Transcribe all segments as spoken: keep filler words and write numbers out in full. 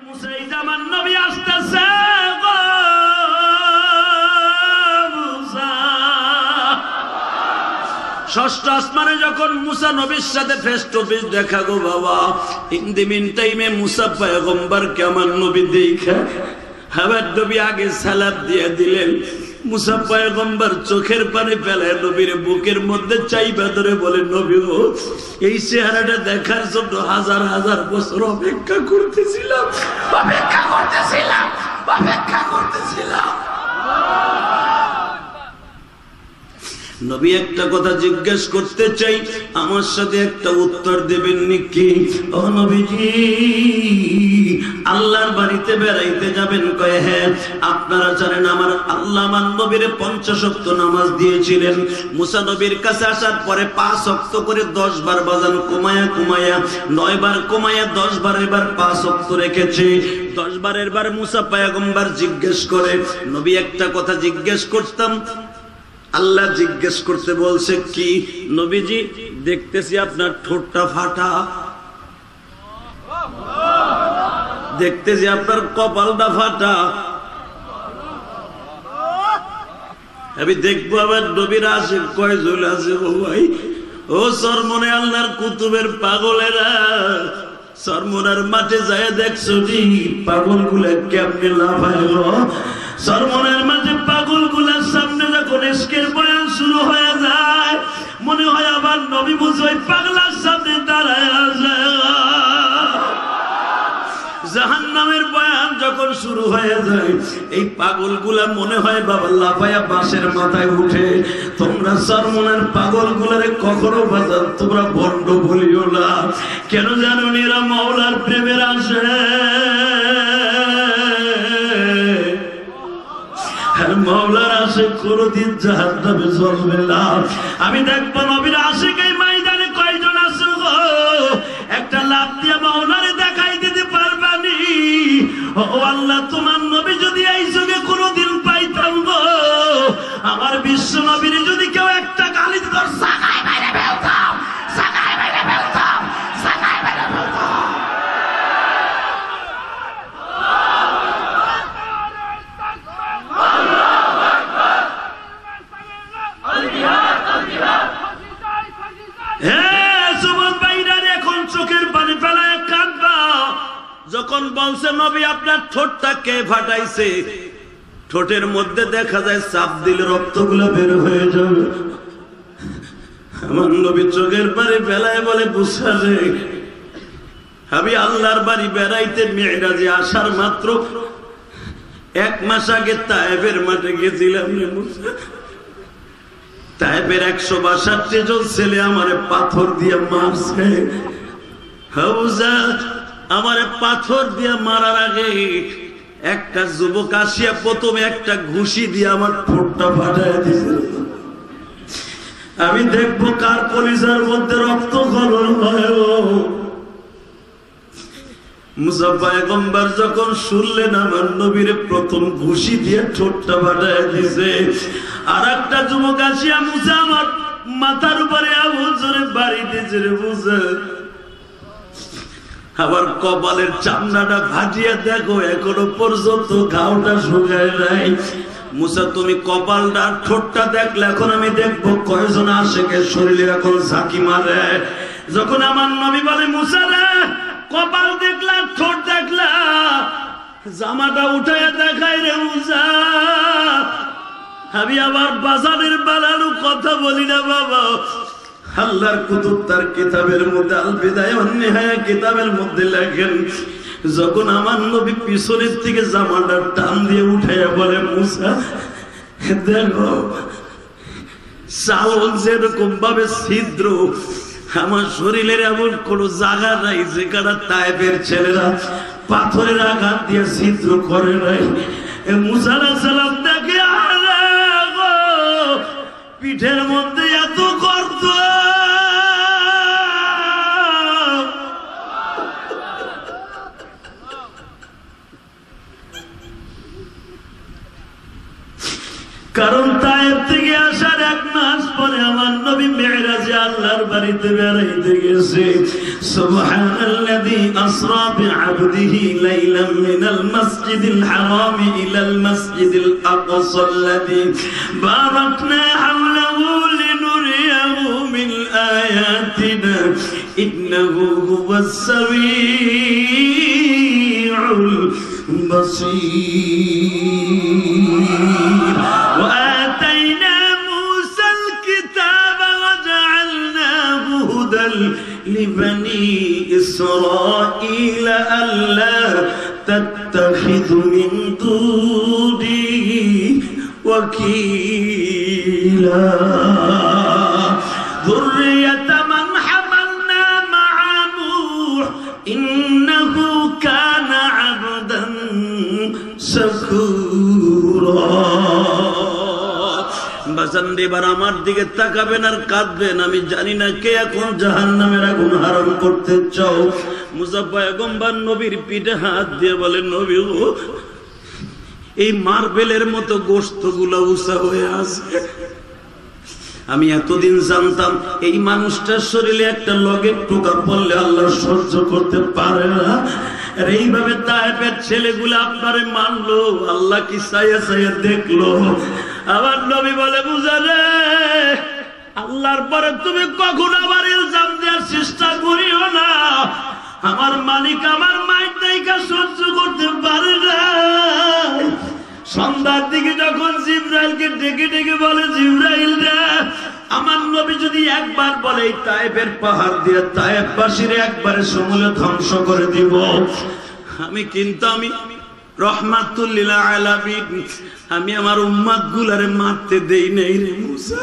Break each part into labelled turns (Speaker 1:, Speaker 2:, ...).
Speaker 1: মুসা এই যে আমার নবী আসতেছে গো মুসা। ষষ্ঠ আসমানে যখন মুসা নবীর সাথে ফেস টু ফেস দেখা গো বাবা, ইন দি মিন টাইমে মুসা পয়গম্বরকে আমার নবী দেখা আবার নবী আগে সালাত দিয়ে দিলেন। মুসা পয়গম্বর চোখের পানি ফেলায় নবীর বুকের মধ্যে চাইবা ধরে বলে, নবী গো এই চেহারাটা দেখার জন্য হাজার হাজার বছর অপেক্ষা করতেছিলাম অপেক্ষা করতেছিলাম অপেক্ষা করতেছিলাম। নবী একটা কথা জিজ্ঞেস করতে চাই, আমার সাথে একটা উত্তর দেবেন নাকি? ও নবীজি আল্লাহর বাড়িতে বেড়াইতে যাবেন? কয় হ্যাঁ। আপনারা জানেন আমার আল্লাহ আমার নবীর পঞ্চাশ ওয়াক্ত নামাজ দিয়েছিলেন। মুসা নবীর কাছে আসার পরে পাঁচ ওয়াক্ত করে দশ বার বাজান কমায়া কমায়া নয় বার কমায়া দশ বার এবার পাঁচ ওয়াক্ত রেখেছে। দশ বারের বার মুসা পয়গম্বর জিজ্ঞেস করে, নবী একটা কথা জিজ্ঞেস করতাম। আল্লাহ জিজ্ঞেস করতে বলছে কি? নবীজি দেখতেছি আপনার ঠোঁটটা ফাটা, দেখতেছি আপনার কপালটা ফাটা। আমি দেখবো আবার নবীর আসে কয়জন আছে ও ভাই? ও সরমনে আল্লাহর কুতুবের পাগলেরা, সরমনার মাঠে যায় দেখছো নি পাগল গুলা কেমনে লাফায়? সরমনের মাঝে পাগল গুলার সামনে যখন ইশকের বয়ান শুরু হয়ে যায়, মনে হয় আবার নবী মুসাই পাগলার সামনে দাঁড়ায় আছে। জাহান্নামের বয়ান যখন শুরু হয়ে যায়, এই পাগল গুলা মনে হয় বাবা লাফায়া বাঁশের মাথায় উঠে। তোমরা সরমনের পাগল গুলারে কখনো বাজার তোমরা বন্ড বলিও না। কেন জানো এরা মাওলার প্রেমের আসে, মাওলার আসে কোনদিন জাহান্নামে জ্বলবে না। আমি দেখবো নবীর আশিকের ময়দানে কয়জন আছে গো, একটা লাফ দিয়ে মাওলারে দেখাই দিতে পারবানি? ও আল্লাহ তোমার নবী যদি এই যুগে কোনদিন পাইতাম গো, আমার বিশ্ব নবীর যদি কেউ একটা গালি দিত সাকায় বাইরে ফেলতাম, সাকায় বাইরে ফেলতাম, সাকায় বাইরে ফেলতাম। যখন বলছে নবী আপনার ঠোঁটটা কে ফাটাইছে, ঠোঁটের মধ্যে দেখা যায় চাপ দিলে রক্তগুলো বের হয়ে যাবে। আমার নবী চোখের পারে বেলায় বলে, বুঝা রে আমি আল্লাহর বাড়ি বেড়াইতে মেরাজে আসার মাত্র এক মাস আগে তায়েফের মাঠে গেছিলাম রে মুসা। তায়েফের একশো বাষট্টি জন ছেলে আমারে পাথর দিয়ে মারছে। হাউজা আমারে পাথর দিয়ে মারার আগে একটা যুবক আসিয়া প্রথমে একটা ঘুষি দিয়ে আমার ঠোঁটটা ফাটায় দিয়েছে। আমি দেখবো কার কলিজার মধ্যে রক্ত খরণ হয়। মুসা পয়গম্বর যখন শুনলেন আমার নবীর প্রথম ঘুষি দিয়ে ঠোঁটটা ফাটায় দিয়েছে, আর একটা যুবক আসিয়া মুসা আমার মাথার উপরে আবু জোরে বাড়ি দিয়েছে রে মুসা। আবার কপালের চামড়াটা ফাটিয়ে দেখো এখনো পর্যন্ত ঘাওটা শুকায় নাই। মুসা তুমি কপালটা ঠোঁটটা দেখলে এখন আমি দেখবো কয়জন আশেকের শরীরে এখন ঝাঁকি মারে। যখন আমার নবী বলে মুসা রে কপাল দেখলা ঠোঁট দেখলা, জামাটা উঠায় দেখাই রে মুসা। আমি আবার বাজারের বানানো কথা বলি না বাবা। আল্লাহর কুতুব তার কিতাবের মধ্যে আল বিদায়া ওয়ান নিহায়া কিতাবের মধ্যে লেখেন, যখন আমার নবী পিছনের থেকে জামাটা টান দিয়ে উঠাইয়া বলে মুসা দেখো চাউল যেরকম ভাবে ছিদ্র, আমার শরীরের এমন কোন জায়গা নাই যেখানে তায়েফের ছেলেরা পাথরের আঘাত দিয়ে ছিদ্র করে নাই। মুসা আলাইহিস সালাম দেখে আরে গো পিঠের মধ্যে এত গর্ত, কারণ তায়েফ থেকে আসার এক মাস পরে আমার নবী মেরাজে আল্লাহর বাড়িতে বেড়াইতে গেছে। সুবহানাল্লাযী আসরা বিআবদিহি লাইলাম মিনাল মাসজিদিল হারাম ইলাল মাসজিদিল আকসাল্লাযী বারাকনা হাওলাহু লিনুরিয়াহু মিন আয়াতিনা ইন্নাহু হুয়াস সামিউল বাসীর। ওয়া আতাইনা মূসাল কিতাবা ওয়া জাআলনাহু হুদাল লিবানি ইসরাঈলা আল্লা তাত্তাখিযু মিন দুনিহি ওয়াকিলা যুররিয়াতা মান হামালনা মা'a নূহ ইন্নাহু কানা আবদান শাকুরা। বাজান এবার আমার দিকে তাকাবেন আর কাঁদবেন। আমি জানি না কে এখন জাহান্নামের আগুন হারাম করতে চাও। মুসা পয়গম্বর নবীর পিঠে হাত দিয়ে বলে, নবী গো, এই মার্বেলের মতো গোশতগুলো উঁচা হয়ে আছে। আমি এতদিন জানতাম এই মানুষটার শরীরে একটা লগের টোকা পড়লে আল্লাহ সহ্য করতে পারে না। আর এইভাবে তায়েফের ছেলেগুলো আপনারে মানলো, আল্লাহ কি চাইয়া চাইয়া দেখলো। আমার নবী বলে, মুসা রে, আল্লাহর পরে তুমি কখনো আবার ইলজাম দেওয়ার চেষ্টা করিও না। আমার মালিক আমার মায়ের দায়িকা সহ্য করতে পারে না। সন্ধ্যার দিকে যখন জিবরাইলকে ডেকে ডেকে বলে, জিবরাইল রে, আমার নবী যদি একবার বলে এই তায়েফের পাহাড় দিয়ে তায়েফবাসীরে একবারে সমূলে ধ্বংস করে দিব, আমি কিন্তু আমি রহমাতুল লিল আলামিন, আমি আমার উম্মত গুলারে মারতে দেই নাই রে মুসা।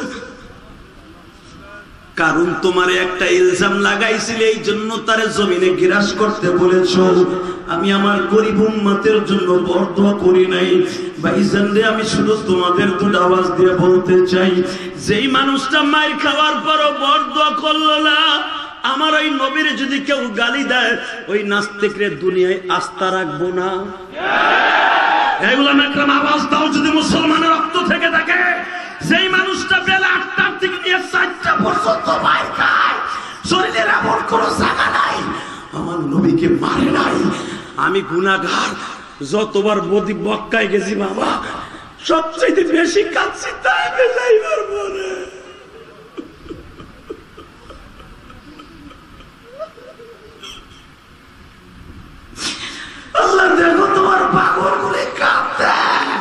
Speaker 1: কারণ তোমারে একটা ইলজাম লাগাইছিলে, এই জন্য তারে জমিনে গ্রাস করতে বলেছ। আমি আমার গরিব উম্মতের জন্য বরদোয়া করি নাই। ভাইজান রে, আমি শুধু তোমাদের দুটো আওয়াজ দিয়ে বলতে চাই, যেই মানুষটা মাইর খাওয়ার পরও বরদোয়া করলো না, আমার ওই নবীর যদি কেউ গালি দেয়, ওই নাস্তিকরে দুনিয়ায় আস্থা রাখবো না। এগুলো একদম আওয়াজ দাও যদি মুসলমানের রক্ত থেকে থাকে। যেই মানুষটা বেলা আটটার থেকে নিয়ে চারটা পর্যন্ত মাইর খায়, শরীরের এমন কোনো জায়গা নাই, আমার নবীকে মারে নাই। আমি গুনাহগার, যতবার বদি বক্কায় গেছি বাবা, সবচেয়ে বেশি কাঁদছি তাইফে যাইবার পরে। আল্লাহ দেখো তোমার পাগল গুলি কাঁদতে।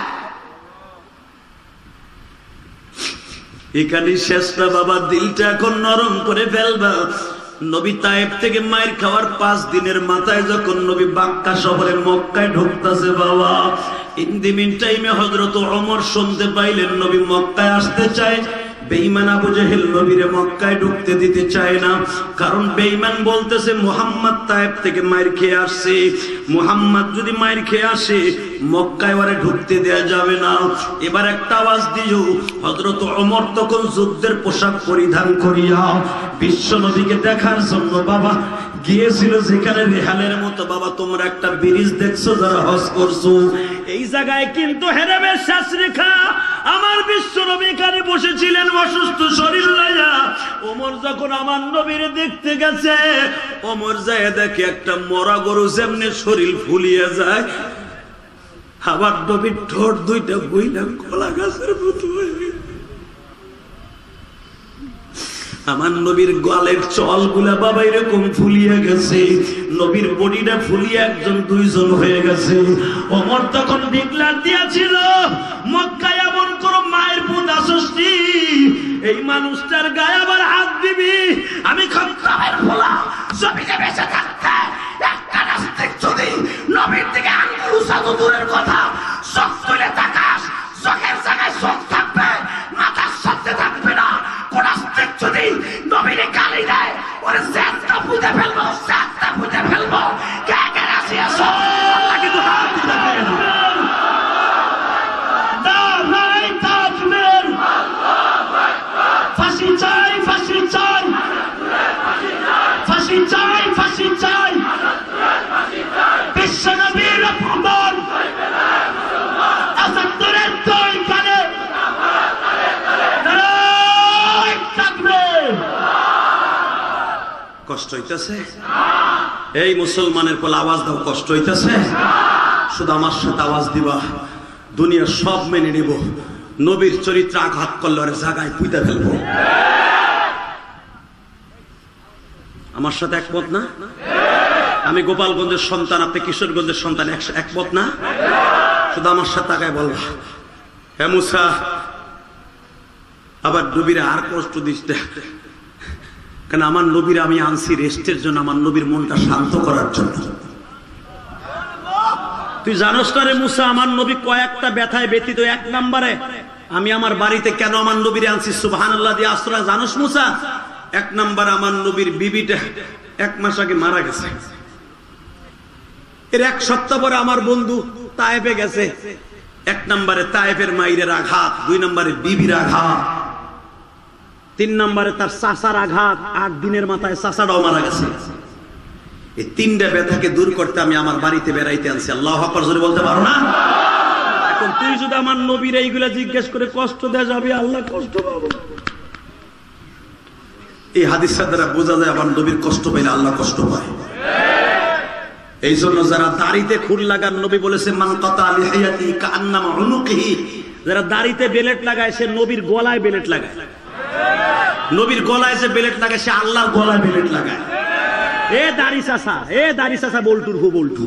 Speaker 1: এখানে শেষ না বাবা, দিলটা এখন নরম করে ফেলবা। নবী তায়েফ থেকে মায়ের খাওয়ার পাঁচ দিনের মাথায় যখন নবী বাক্কা শহরে মক্কায় ঢুকতেছে বাবা, ইন দি মিন টাইমে হযরত ওমর শুনতে পাইলেন নবী মক্কায় আসতে চায়। বেঈমান আবু জেহেল নবীরে মক্কায় ঢুকতে দিতে চায় না, কারণ বেঈমান বলতেছে মুহাম্মদ তায়েফ থেকে মাইর খেয়ে আসছে, মুহাম্মদ যদি মাইর খেয়ে আসে মক্কায় ওরে ঢুকতে দেয়া যাবে না। এবার একটা আওয়াজ দিও। হযরত ওমর তখন যুদ্ধের পোশাক পরিধান করিয়া বিশ্ব নবীকে দেখার জন্য বাবা গিয়েছিল, যেখানে রেহালের মতো বাবা তোমরা একটা ব্রিজ দেখছো যারা হজ করছো, এই জায়গায় কিন্তু হেরামের শেষ রেখা। আমার বিশ্ব নবী এখানে বসেছিলেন অসুস্থ শরীর লইয়া। ওমর যখন আমার নবীরে দেখতে গেছে, ওমর যায় দেখে একটা মরা গরু যেমনি শরীর ফুলিয়ে যায়, আবার নবীর ঠোঁট দুইটা বইলাম কলা গাছের মতো হয়ে গেছে। আমার নবীর গালের চল গুলা বাবা এরকম ফুলিয়ে গেছে, নবীর বডিটা ফুলিয়ে একজন দুইজন হয়ে গেছে। ওমর তখন ডিক্লার দিয়েছিল, মক্কায় এমন কোন মায়ের পুত আসস্তি, এই মানুষটার গায়ে আবার হাত দিবি। আমি খত্তাবের ফোলা জমিনে বেঁচে থাকতে একটা নাস্তিক যদি নবীর দিকে আঙ্গুল উঁচাতো দূরের কথা, চোখ তুলে তাকাস, চোখের জায়গায় চোখ থাকবে, মাথার সাথে থাকবে না। কোন নাস্তিক যদি নবীরে গালি দেয়, ওরে জ্যাঠটা পুঁতে ফেলবো, জ্যাঠটা পুঁতে ফেলবো। কে কে রাজি আছো? আল্লাহ কিন্তু হাত দিতে পারে না। ফাঁসি চাই, ফাঁসি চাই, ফাঁসি চাই, ফাঁসি চাই, বিশ্ব নবীর অপমান হইতেছে? এই মুসলমানের কোল আওয়াজ দাও, কষ্ট হইতেছে? শুধু আমার সাথে আওয়াজ দিবা, দুনিয়া সব মেনে নিব, নবীর চরিত্র আঘাত করলে ওর জায়গায় পুঁতে ফেলবো। আমার সাথে একমত না? আমি গোপালগঞ্জের সন্তান, আপনি কিশোরগঞ্জের সন্তান, একমত না? শুধু আমার সাথে তাকায় বলবা, হে মুসা, আবার নবীরা আর কষ্ট দিস না, কারণ আমার নবীর আমি আনছি রেস্টের জন্য, আমার নবীর মনটা শান্ত করার জন্য। তুই জানোস না রে মুসা, আমার নবী কয়েকটা ব্যথায় ব্যতীত। এক নম্বরে আমি আমার বাড়িতে কেন আমার নবীরে আনছি সুবহানাল্লাহ দিয়ে আশ্রয়, জানোস মুসা? এক নম্বর, আমার নবীর বিবিটা এক মাস আগে মারা গেছে। এর এক সপ্তাহ পরে আমার বন্ধু তায়েফে গেছে। এক নম্বরে তায়েফের মাইরের আঘাত, দুই নম্বরে বিবির আঘাত, তিন নম্বরে তার চাচার আঘাত, আট দিনের মাথায় চাচাটাও মারা গেছে। এই তিনটা ব্যথাকে দূর করতে আমি আমার বাড়িতে বেড়াইতে আনছি। আল্লাহু আকবার জোরে বলতে পারো না? এখন তুই যদি আমার নবীর এইগুলা জিজ্ঞেস করে কষ্ট দেয়া যাবে, আল্লাহ কষ্ট পাবো। এই হাদিসের দ্বারা বোঝা যায় আমার নবীর কষ্ট পাইলে আল্লাহ কষ্ট পায়। এই জন্য যারা দাড়িতে খুর লাগান, নবী বলেছেন মান কাতা লিহিয়াতি কাআন্নামা উনুকিহি, যারা দাড়িতে বেলেট লাগায় সে নবীর গলায় বেলেট লাগায়। নবীর গলায় যে বেলেট লাগায় সে আল্লাহর গলায় বেলেট লাগায়। এ দাড়ি চাচা, এ দাড়ি চাচা বল্টুর হো বল্টু,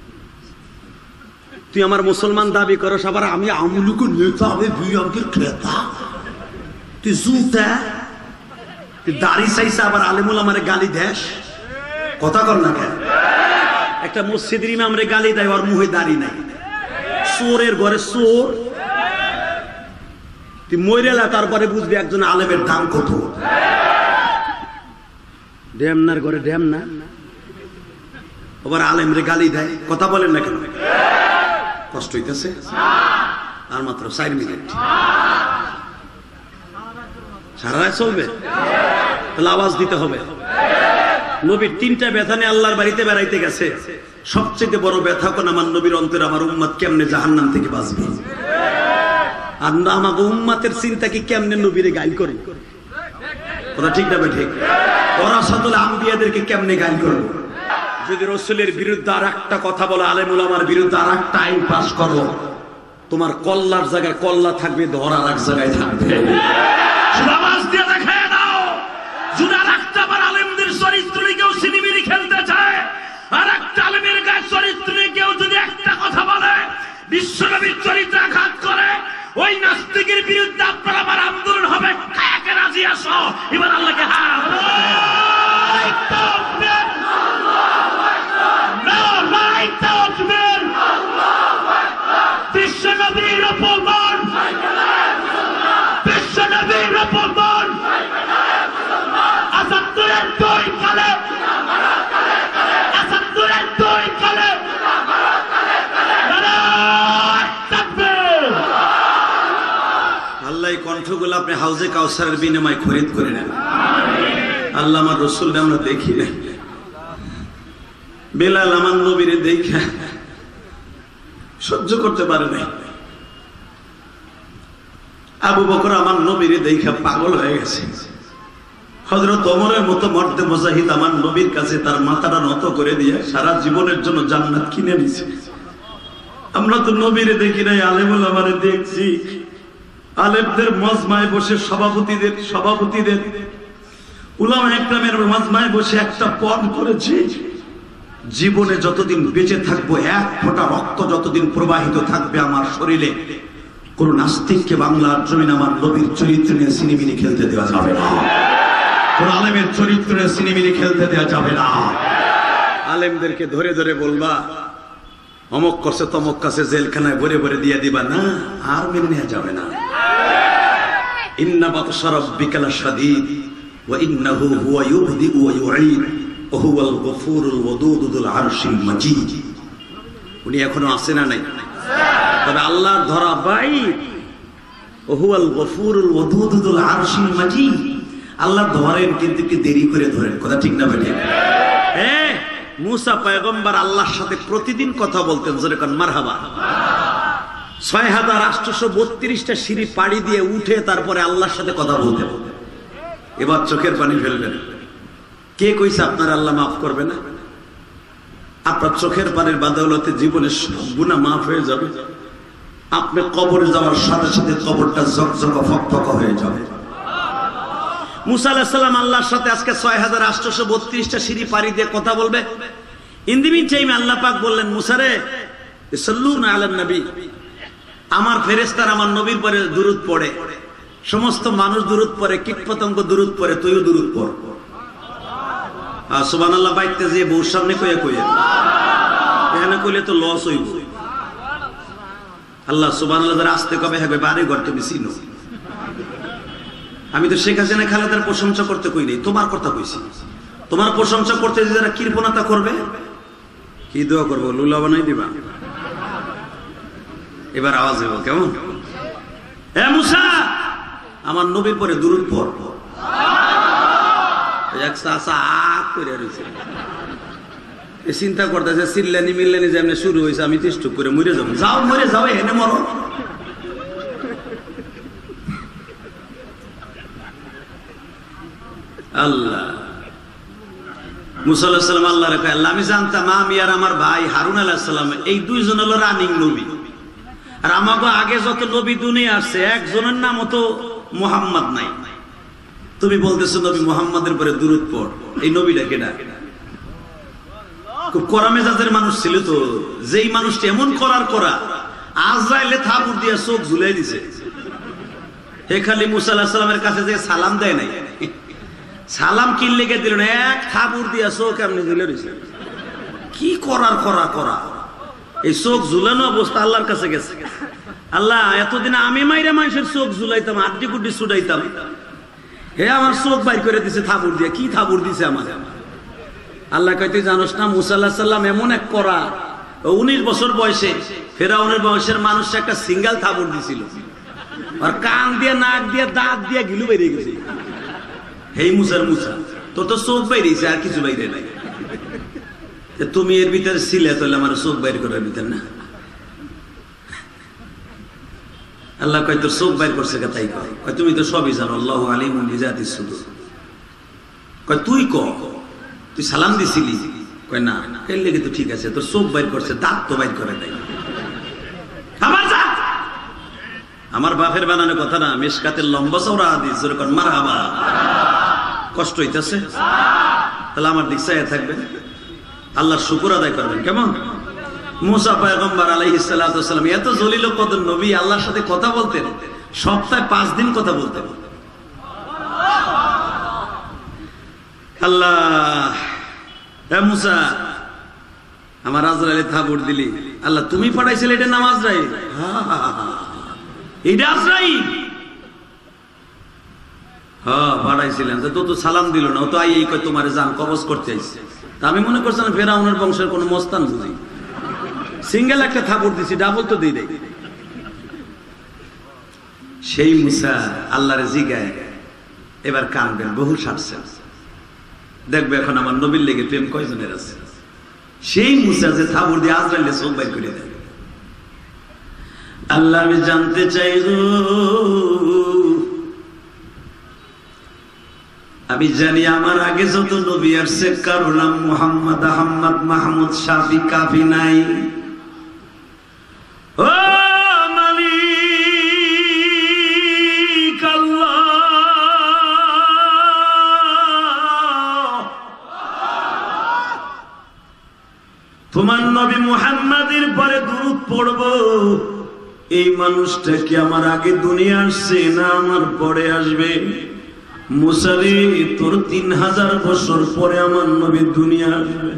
Speaker 1: তুই আমার মুসলমান দাবি করস, আবার আমি আমলুকু নেতা, আমি বিয়ামকে ক্রেতা, তুই জুতা, তুই দাড়ি চাইছা আবার আলেমুল আমারে গালি দেশ, কথা কর না কেন? একটা মসজিদের ইমামরে গালি দেয়, ওর মুখে দাড়ি নাই, চোরের ঘরে চোর। তুই মইরেলা, তারপরে বুঝবি একজন আলেমের দাম কত। ড্যামনার ঘরে ড্যাম না, আবার আলেমরে গালি দেয়, কথা বলেন না কেন? কষ্ট হইতেছে? আর মাত্র চার মিনিট, সারা রাত চলবে, তাহলে আওয়াজ দিতে হবে। নবীর তিনটা ব্যথা নিয়ে আল্লাহর বাড়িতে বেড়াইতে গেছে। সবচেয়ে বড় ব্যথা কোন? আমার নবীর অন্তরে আমার উম্মত কেমনে জাহান্নাম থেকে বাঁচবে। আর না আমাকে উম্মতের চিন্তা কি কেমনে নবীরে গাইল করে, কথা ঠিক না ঠিক? ওরা সাদুল আম্বিয়াদেরকে কেমনে গাইল করবো? যদি রাসূলের বিরুদ্ধে আর একটা কথা বলো, আলেম উলামার বিরুদ্ধে আর একটা আইন পাস করো, তোমার কল্লার জায়গায় কল্লা থাকবে, ধরার এক জায়গায় থাকবে। আওয়াজ দিয়ে দেখায় দাও, যদি আর একটা বার আলেমদের চরিত্র নিয়ে কেউ সিনেমিনি খেলতে চায়, আর একটা আলেমের গায়ে চরিত্র নিয়ে কেউ যদি একটা কথা বলে, বিশ্বনবীর চরিত্র আঘাত করে, ওই নাস্তিকের বিরুদ্ধে আপনার আমার আন্দোলন হবে। কাকে রাজি আসো? এবার আল্লাহকে হাত বিশ্বনবীর অপমান, বিশ্বনবীর অপমান, আসাদুরের দুই কালে, আসাদুরের দুই কালে, আল্লাহ এই কণ্ঠগুলো আপনি হাউজে কাউসারের বিনিময়ে খরিদ করে নেন। আল্লাহ আমার রসুলকে আমরা দেখি নাই, বেলাল আমার নবীরে দেখে সহ্য করতে পারে নাই, আবু বকর আমার নবীরে দেখে পাগল হয়ে গেছে, হযরত ওমরের মতো মর্দে মুজাহিদ আমার নবীর কাছে তার মাথাটা নত করে দিয়ে সারা জীবনের জন্য জান্নাত কিনে নিছে। আমরা তো নবীরে দেখি নাই, আলেমুল আমারে দেখছি। আলেমদের মজমায় বসে সভাপতিদের সভাপতিদের উলামা একরামের মজমায় বসে একটা পণ করেছি, জীবনে যতদিন বেঁচে থাকবো, এক ফোঁটা রক্ত যতদিন প্রবাহিত থাকবে আমার শরীরে, কোন নাস্তিককে বাংলার জমিন আমার নবীর চরিত্র নিয়ে সিনেমিনি খেলতে দেওয়া যাবে না, কোন আলেমের চরিত্র নিয়ে সিনেমিনি খেলতে দেওয়া যাবে না। আলেমদেরকে ধরে ধরে বলবা অমক করছে তমক কাছে জেলখানায় ভরে ভরে দিয়ে দিবা না, আর মেনে নেওয়া যাবে না। ইন্না বাতশা রাব্বিকা লাশাদীদ ওয়া ইন্নাহু হুয়া ইউবদিউ ওয়া ইউঈদ ওয়া হুয়াল গফুরুল ওয়াদুদু যুল আরশিল মাজিদ। উনি এখনো আছে না নাই? তবে আল্লাহর ধরা বাইর, ওয়া হুয়াল গফুরুল ওয়াদুদু যুল আরশিল মাজিদ। আল্লাহ ধরেন কিন্তু একটু দেরি করে ধরেন, কথা ঠিক না বেঠিক? হ্যাঁ, মুসা পয়গম্বর আল্লাহর সাথে প্রতিদিন কথা বলতেন, জোরে কোন মারহাবা। ছয় হাজার আটশো বত্রিশটা সিঁড়ি পাড়ি দিয়ে উঠে তারপরে আল্লাহর সাথে কথা বলতেন। এবার চোখের পানি ফেলবেন, কে কইছে আপনার আল্লাহ মাফ করবে না? আপনার চোখের পানির বাদৌলতে জীবনের সব গুনাহ মাফ হয়ে যাবে। আপনি কবরে যাওয়ার সাথে সাথে কবরটা ঝকঝক ফকফক হয়ে যাবে। মুসা আলাইহিস সালাম আল্লাহর সাথে আজকে ছয় হাজার আটশো বত্রিশটা সিঁড়ি পাড়ি দিয়ে কথা বলবে। ইন দি মিন টাইম আল্লাহ পাক বললেন, মুসা রে সাল্লুনা আলান নবী, আমার ফেরেশতারা আমার নবীর পরে দুরূদ পড়ে, সমস্ত মানুষ দুরূদ পড়ে, কীটপতঙ্গ দুরূদ পড়ে, তুইও দুরূদ পড়। আর সুবহানাল্লাহ বাইতে যে বউর সামনে কইয়া কইয়া এখানে কইলে তো লস হইব। আল্লাহ সুবহানাল্লাহ যারা আসতে কবে হবে বাড়ি ঘর তুমি চিনো। আমি তো শেখ হাসিনা খালেদার প্রশংসা করতে কই নাই, তোমার কথা কইছি। তোমার প্রশংসা করতে যে যারা কৃপণতা করবে, কি দোয়া করবো? লুলা বানাই দিবা। এবার আওয়াজ হইব কেমন? এ মুসা, আমার নবীর পরে দুরূদ পড়। এক চাচা আগ করে রয়েছে, চিন্তা করতেছে চিল্লানি মিল্লানি যেমনি শুরু হয়েছে, আমি তিষ্ট করে মরে যাবো। যাও মরে যাও, এনে মরো। আল্লাহ মুসা আলাইহিস সালাম আল্লাহ রেখে আল্লাহ আমি জানতাম আমি আর আমার ভাই হারুন আলাইহিস সালাম এই দুইজন হলো রানিং নবী। আর আমাকে আগে যত নবী দুনিয়া আসছে একজনের নাম তো মুহাম্মদ নাই। তুমি বলতেছো নবী মুহাম্মাদের পরে দুরূদ পড়, এই নবীটা কেডা? খুব কড়া মেজাজের মানুষ ছিল তো, যেই মানুষটি এমন করার করা, আজরাইলে থাবুর দিয়া চোখ ঝুলাই দিছে। হে খালি মুসা আলাইহিস সালামের কাছে যে সালাম দেয় নাই, সালাম কি লেগে দিল না, এক থাবুর দিয়া চোখ এমনি ঝুলে দিছে। কি করার করা করা, এই চোখ ঝুলানো অবস্থা আল্লাহর কাছে গেছে। আল্লাহ এতদিন আমি মাইরা মানুষের চোখ ঝুলাইতাম, আড্ডি কুড্ডি ছুটাইতাম, হে আমার চোখ বাইর করে দিছে থাবুর দিয়ে। কি থাবুর দিছে আমার? আল্লাহ কইতে জানোস না, মুসা আলাইহিস সালাম এমন এক করা, উনিশ বছর বয়সে ফেরাউনের বয়সের মানুষ একটা সিঙ্গেল থাবুর দিছিল, আর কান দিয়ে নাক দিয়ে দাঁত দিয়ে গিলু বেরিয়ে গেছে। হেই মুসার মুসা, তোর তো চোখ বাইরেছে, আর কিছু বাইরে নাই। তুমি এর ভিতরে ছিলে, তাহলে আমার চোখ বাইর করার ভিতর না। আল্লাহ কয় তোর চোখ বাইর করছে কে? তাই কয় কয় তুমি তো সবই জানো, আল্লাহু আলিমুন বিযাতিস সুদূর। কয় তুই ক, তুই সালাম দিছিলি? কয় না। এর লেগে তো ঠিক আছে, তোর চোখ বাইর করছে, দাঁত তো বাইর করে নাই। আবার যা, আমার বাপের বানানো কথা না, মিশকাতের লম্বা চওড়া হাদিস, যেরকম মারহাবা। কষ্ট হইতেছে, তাহলে আমার দিক চাইয়া থাকবেন, আল্লাহর শুকর আদায় করবেন। কেমন? মুসা পয়গম্বর আলাইহিস সালাতু ওয়াস সালাম এত জলিল কদর নবী, আল্লাহর সাথে কথা বলতেন সপ্তাহে পাঁচ দিন কথা বলতেন। আল্লাহ এ মুসা, আমার আজরাইলে থাবুর দিলি। আল্লাহ তুমি পাঠাইছিলে, এটা নাম আজরাইল? এটা আজরাইল? হ্যাঁ পাঠাইছিলেন। তো তো সালাম দিল না, ও তো আই এই কয় তোমার জান কবজ করতে আইছে। তা আমি মনে করছিলাম ফেরাউনের বংশের কোন মস্তান বুঝি, সিঙ্গেল একটা থাবুর দিছি, ডাবল তো দিই নাই। সেই মুসা আল্লাহরে জিগায় এবার কানবেন, বহু সারছে। দেখবে এখন আমার নবীর লেগে প্রেম কয়জনের আছে। সেই মুসা যে থাবুর দিয়ে আজরাইলে চোখ বাইর করে দেয়। আল্লাহ আমি জানতে চাই গো, আমি জানি আমার আগে যত নবী আসছে কারো নাম মুহাম্মদ, আহমদ, মাহমুদ, শাফি, কাফি নাই। ও মালিক আল্লাহ, তোমার নবী মুহাম্মাদের পরে দুরূদ পড়ব, এই মানুষটা কি আমার আগে দুনিয়া আসছে না আমার পরে আসবে? মুসা রে, তোর তিন হাজার বছর পরে আমার নবী দুনিয়া আসবে।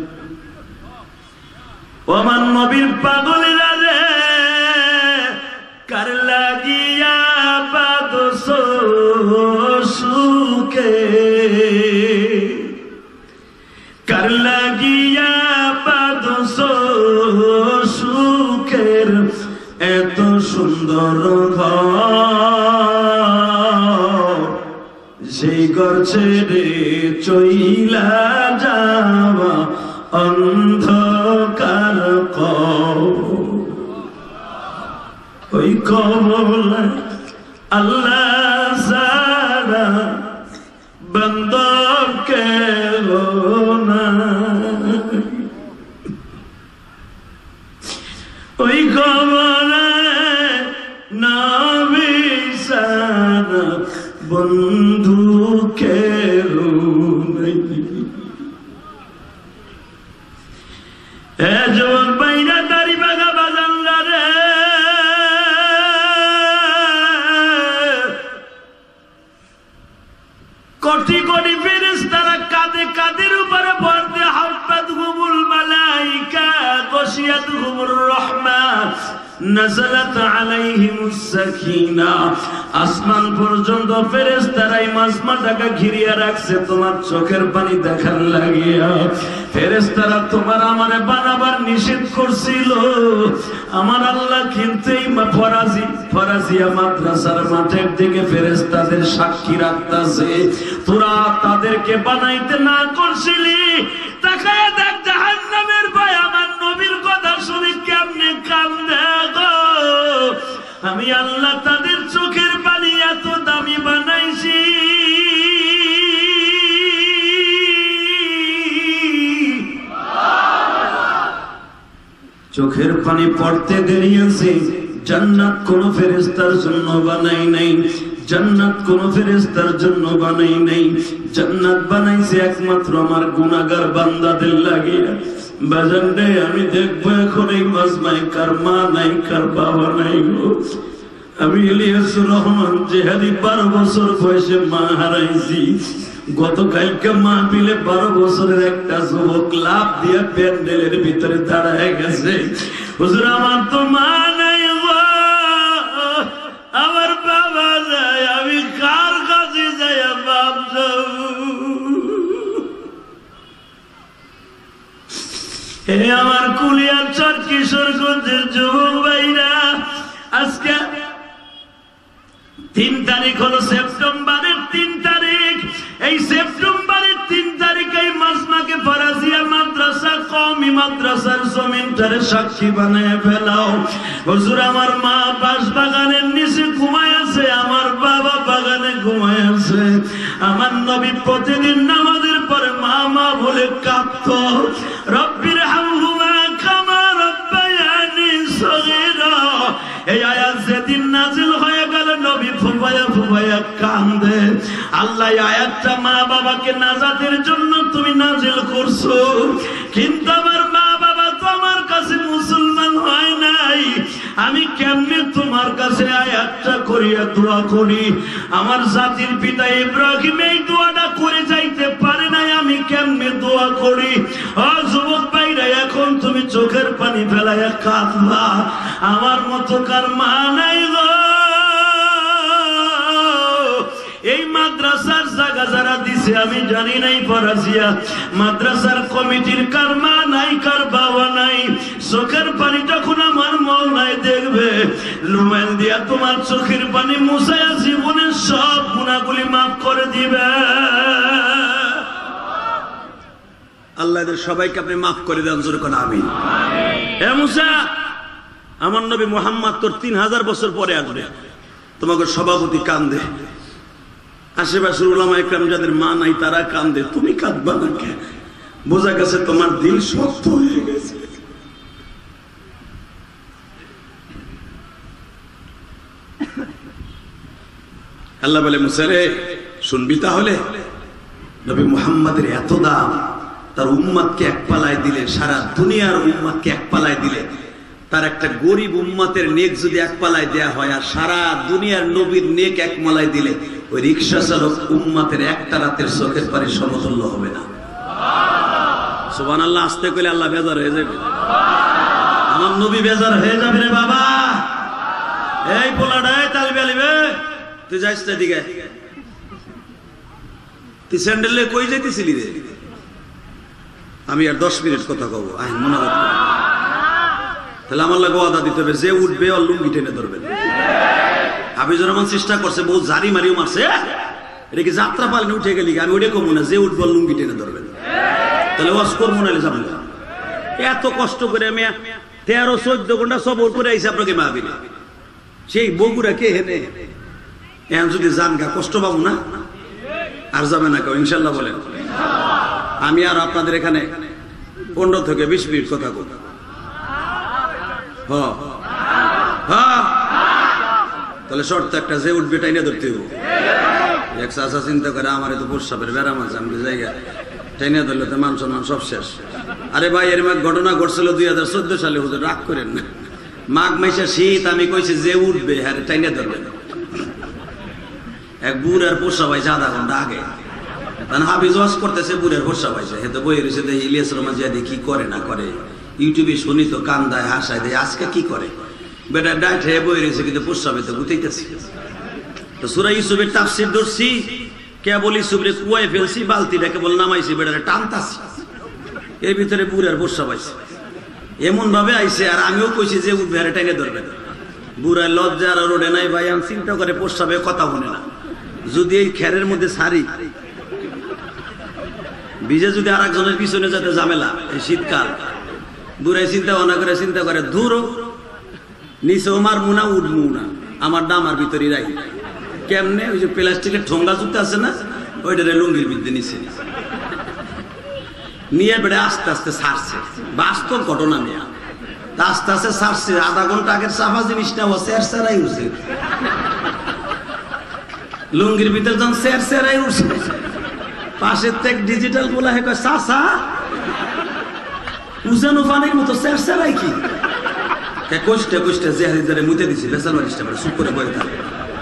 Speaker 1: ও আমার নবীর পাগলেরা রে, কার লাগিয়া বাদস সুখে, কার লাগিয়া বাদস সুখের এত সুন্দর ঘর, সেই ঘর ছেড়ে চইলা যাওয়া অন্ধকার কবর, ওই কবর আল্লাহ ছাড়া বান্দা কে কবরে নবী সারা বন্ধু কেউ নাই। এ যুবক ভাইরা দাড়ি বাগা বাজানরা রে, কোটি কোটি ফেরেশতারা কাঁধে কাঁধের উপরে বর্দে হাফাতহুমুল মালাইকা গশিয়াতহুমুর রাহমা নাযালাত আলাইহিমুস সাকিনা। আসমান পর্যন্ত ফেরেশতারাই মাজমাটাকে ঘিরিয়ে রাখছে তোমার চোখের পানি দেখার লাগিয়া। ফেরেশতারা তোমার আমারে বানাবার নিষেধ করছিল, আমার আল্লাহ কিন্তু এই ফরাজি ফরাজিয়া মাদ্রাসার মাঠের দিকে ফেরেশতাদের সাক্ষী রাখতাছে, তোরা তাদেরকে বানাইতে না করছিলি। তাকায় দেখ জাহান্নামের ভয় আমার নবীর কথা শুনে কেমনে কান্দে গো। আমি আল্লাহ তাদের চোখের পানি এত দামি বানাইছি, চোখের পানি পড়তে দেরি আছে। জান্নাত কোন ফেরেশতার জন্য বানাই নাই, জান্নাত কোন ফেরেশতার জন্য বানাই নাই। জান্নাত বানাইছে একমাত্র আমার গুনাহগার বান্দাদের লাগিয়া। বাজান রে, আমি দেখবো এখন এই মাজমায় কার মা নাই, কার বাবা নাই গো। আমি ইলিয়াসুর রহমান জেহাদি বারো বছর বয়সে মা হারাইছি। গতকালকে মা পিলে বারো বছরের একটা যুবক লাভ দিয়ে প্যান্ডেলের ভিতরে দাঁড়ায় গেছে। হুজুর আমার তো মা নাই গো, আমার বাবা নাই, আমি কার কাছে যাই বাপ যাব? হে আমার কুলিয়ার চর কিশোরগঞ্জের যুবক ভাইরা, আজকে তিন তারিখ হলো সেপ্টেম্বরের তিন তারিখ। এই সেপ্টেম্বরের তিন তারিখ এই মাজমাকে ফরাজিয়া মাদ্রাসা কওমি মাদ্রাসার জমিনটারে সাক্ষী বানায় ফেলাও। হুজুর আমার মা বাঁশ বাগানের নিচে ঘুমায় আছে, আমার বাবা বাগানে ঘুমায় আছে। আমার নবী প্রতিদিন নামাজের পরে মা মা বলে কাঁদতো, রব্বির হামহুমা কামা রব্বায়ানি সগীরা। এই আয়াত যেদিন নাজিল হয়ে গেল নবী ফুফায়া ফুফায়া কান্দে। আল্লাহ আয়াতটা মা বাবাকে নাজাতের জন্য তুমি নাজিল করছো, কিন্তু আমার মা বাবা তো আমার কাছে মুসলমান হয় নাই। আমি কেমনে তোমার কাছে আয়াতটা করিয়া দোয়া করি? আমার জাতির পিতা ইব্রাহিম এই দোয়াটা করে যাইতে পারে নাই, আমি কেমনে দোয়া করি? ও যুবক ভাইরা, এখন তুমি চোখের পানি ফেলাইয়া কাঁদবা, আমার মতো কার মা নাই গো। এই মাদ্রাসার জায়গা যারা দিছে আমি জানি নাই, ফরাজিয়া মাদ্রাসার কমিটির কার মা নাই, কার বাবা নাই। চোখের পানি যখন আমার মওলায় দেখবে, লুমেন দিয়া তোমার চোখের পানি মুছায়া জীবনের সব গুনাহগুলি মাফ করে দিবে। আল্লাহ এদের সবাইকে আপনি মাফ করে দেন, জোরে কোন আমিন। হে মুসা, আমার নবী মুহাম্মদ তোর তিন হাজার বছর পরে আসবে, তোমাকে সভাপতি কান্দে, আশেপাশের উলামা ইকরাম যাদের মা নাই তারা কান্দে, তুমি কাঁদবা না কেন? বোঝা গেছে তোমার দিল শক্ত হয়ে গেছে। আল্লাহ বলে মুসা রে, শুনবি তাহলে? নবী মুহাম্মাদের এত দাম, তার উম্মতকে এক পালায় দিলে, সারা দুনিয়ার উম্মতকে এক পালায় দিলে, তার একটা গরিব উম্মতের নেক যদি এক পালায় দেয়া হয়, আর সারা দুনিয়ার নবীর নেক এক মালায় দিলে, ওই রিক্সা চালক উম্মতের একটা রাতের চোখের পানি সমতুল্য হবে না। সুবহানাল্লাহ আসতে কইলে আল্লাহ বেজার হয়ে যাবে। আমার নবী বেজার হয়ে যাবে রে বাবা। এই পোলাডায় তালবি আলিবে, তুই যাইস না দিকে, তুই স্যান্ডেলে কই যাইতেছিলি রে? আমি আর দশ মিনিট কথা কব, আহ মনে রাখবো। তাহলে আমার লাগে ওয়াদা দিতে হবে, যে উঠবে ওর লুঙ্গি টেনে ধরবেন। হাফিজুর রহমান চেষ্টা করছে, বহু জারি মারিও মারছে, এটা কি যাত্রা পালনে উঠে গেলি? আমি ওইটা কমু না, যে উঠবে ওর লুঙ্গি টেনে ধরবেন। তাহলে ওয়াজ করবো না যাবো। এত কষ্ট করে আমি তেরো চোদ্দ ঘন্টা সফর করে আইসি আপনাকে মাহবিল, সেই বগুড়া কে হেনে এখন যদি যান গা কষ্ট পাবো না? আর যাবে না কেউ ইনশাল্লাহ বলেন। আমি আর আপনাদের এখানে পনেরো থেকে বিশ মিনিট কথা বলব। হ হ্যাঁ তাহলে শর্ত একটা যে উঠবে টাইনে ধরতে হবে। এক চাষা চিন্তা করে আমার তো প্রস্রাবের ব্যারাম আছে, আমি জায়গা টাইনে ধরলে তো মান সম্মান সব শেষ। আরে ভাই এর মাঘ ঘটনা ঘটছিল দুই হাজার চোদ্দ সালে, হুজুর রাগ করেন না। মাঘ মাসে শীত, আমি কইছি যে উঠবে হ্যাঁ টাইনে ধরবেন। এক বুড়ার প্রস্রাব হয়েছে আধা ঘন্টা আগে, হাফিজ ওয়াজ করতেছে, বুড়ার প্রস্রাব হয়েছে। হেতে বই রয়েছে দেখি ইলিয়াস রহমান জিয়া কি করে না করে, ইউটিউবে শুনি তো কান্দায় হাসায় দেয়, আজকে কি করে বেটা ডাইট হয়ে বই রয়েছে কিন্তু প্রস্রাবে তো গুতাইতেছি। তো সূরা ইউসুফের তাফসীর ধরছি, কেবল ইউসুফরে কুয়ায় ফেলছি, বালতিটা কেবল নামাইছি, বেটারে টানতাছি, এর ভিতরে বুড়ার প্রস্রাব আইছে। এমন ভাবে আইছে আর আমিও কইছি যে উঠবে আর টেনে ধরবে না। বুড়ার লজ্জা আর রোডে নাই ভাই, আমি চিন্তা করে প্রস্রাবে কথা বলে না, যদি এই খেরের মধ্যে সারি ভিজে যদি আর একজনের পিছনে যেতে ঝামেলা, এই শীতকাল। বুড়াই চিন্তা ভাবনা করে চিন্তা করে ধুরো নিচেও মারমু না উঠমু না, আমার ডামার ভিতরে রাই কেমনে ওই যে প্লাস্টিকের ঠোঙ্গা জুতা আছে না, ওইটারে লুঙ্গির বিদ্যে নিচে নিয়ে বেড়ে আস্তে আস্তে ছাড়ছে। বাস্তব ঘটনা নিয়ে আস্তে আস্তে ছাড়ছে। আধা ঘন্টা আগের চাপা জিনিসটা ও স্যার স্যারাই উঠছে, লুঙ্গির ভিতরে যখন স্যার স্যারাই উঠছে, পাশের থেকে ডিজিটাল বলা হয় চাষা উজানো পানির মতো স্যার স্যারাই কি কষ্টে কষ্টে যে হাজারে মুতে দিছি বেসাল বালিশটা মানে চুপ করে বয়ে থাকে।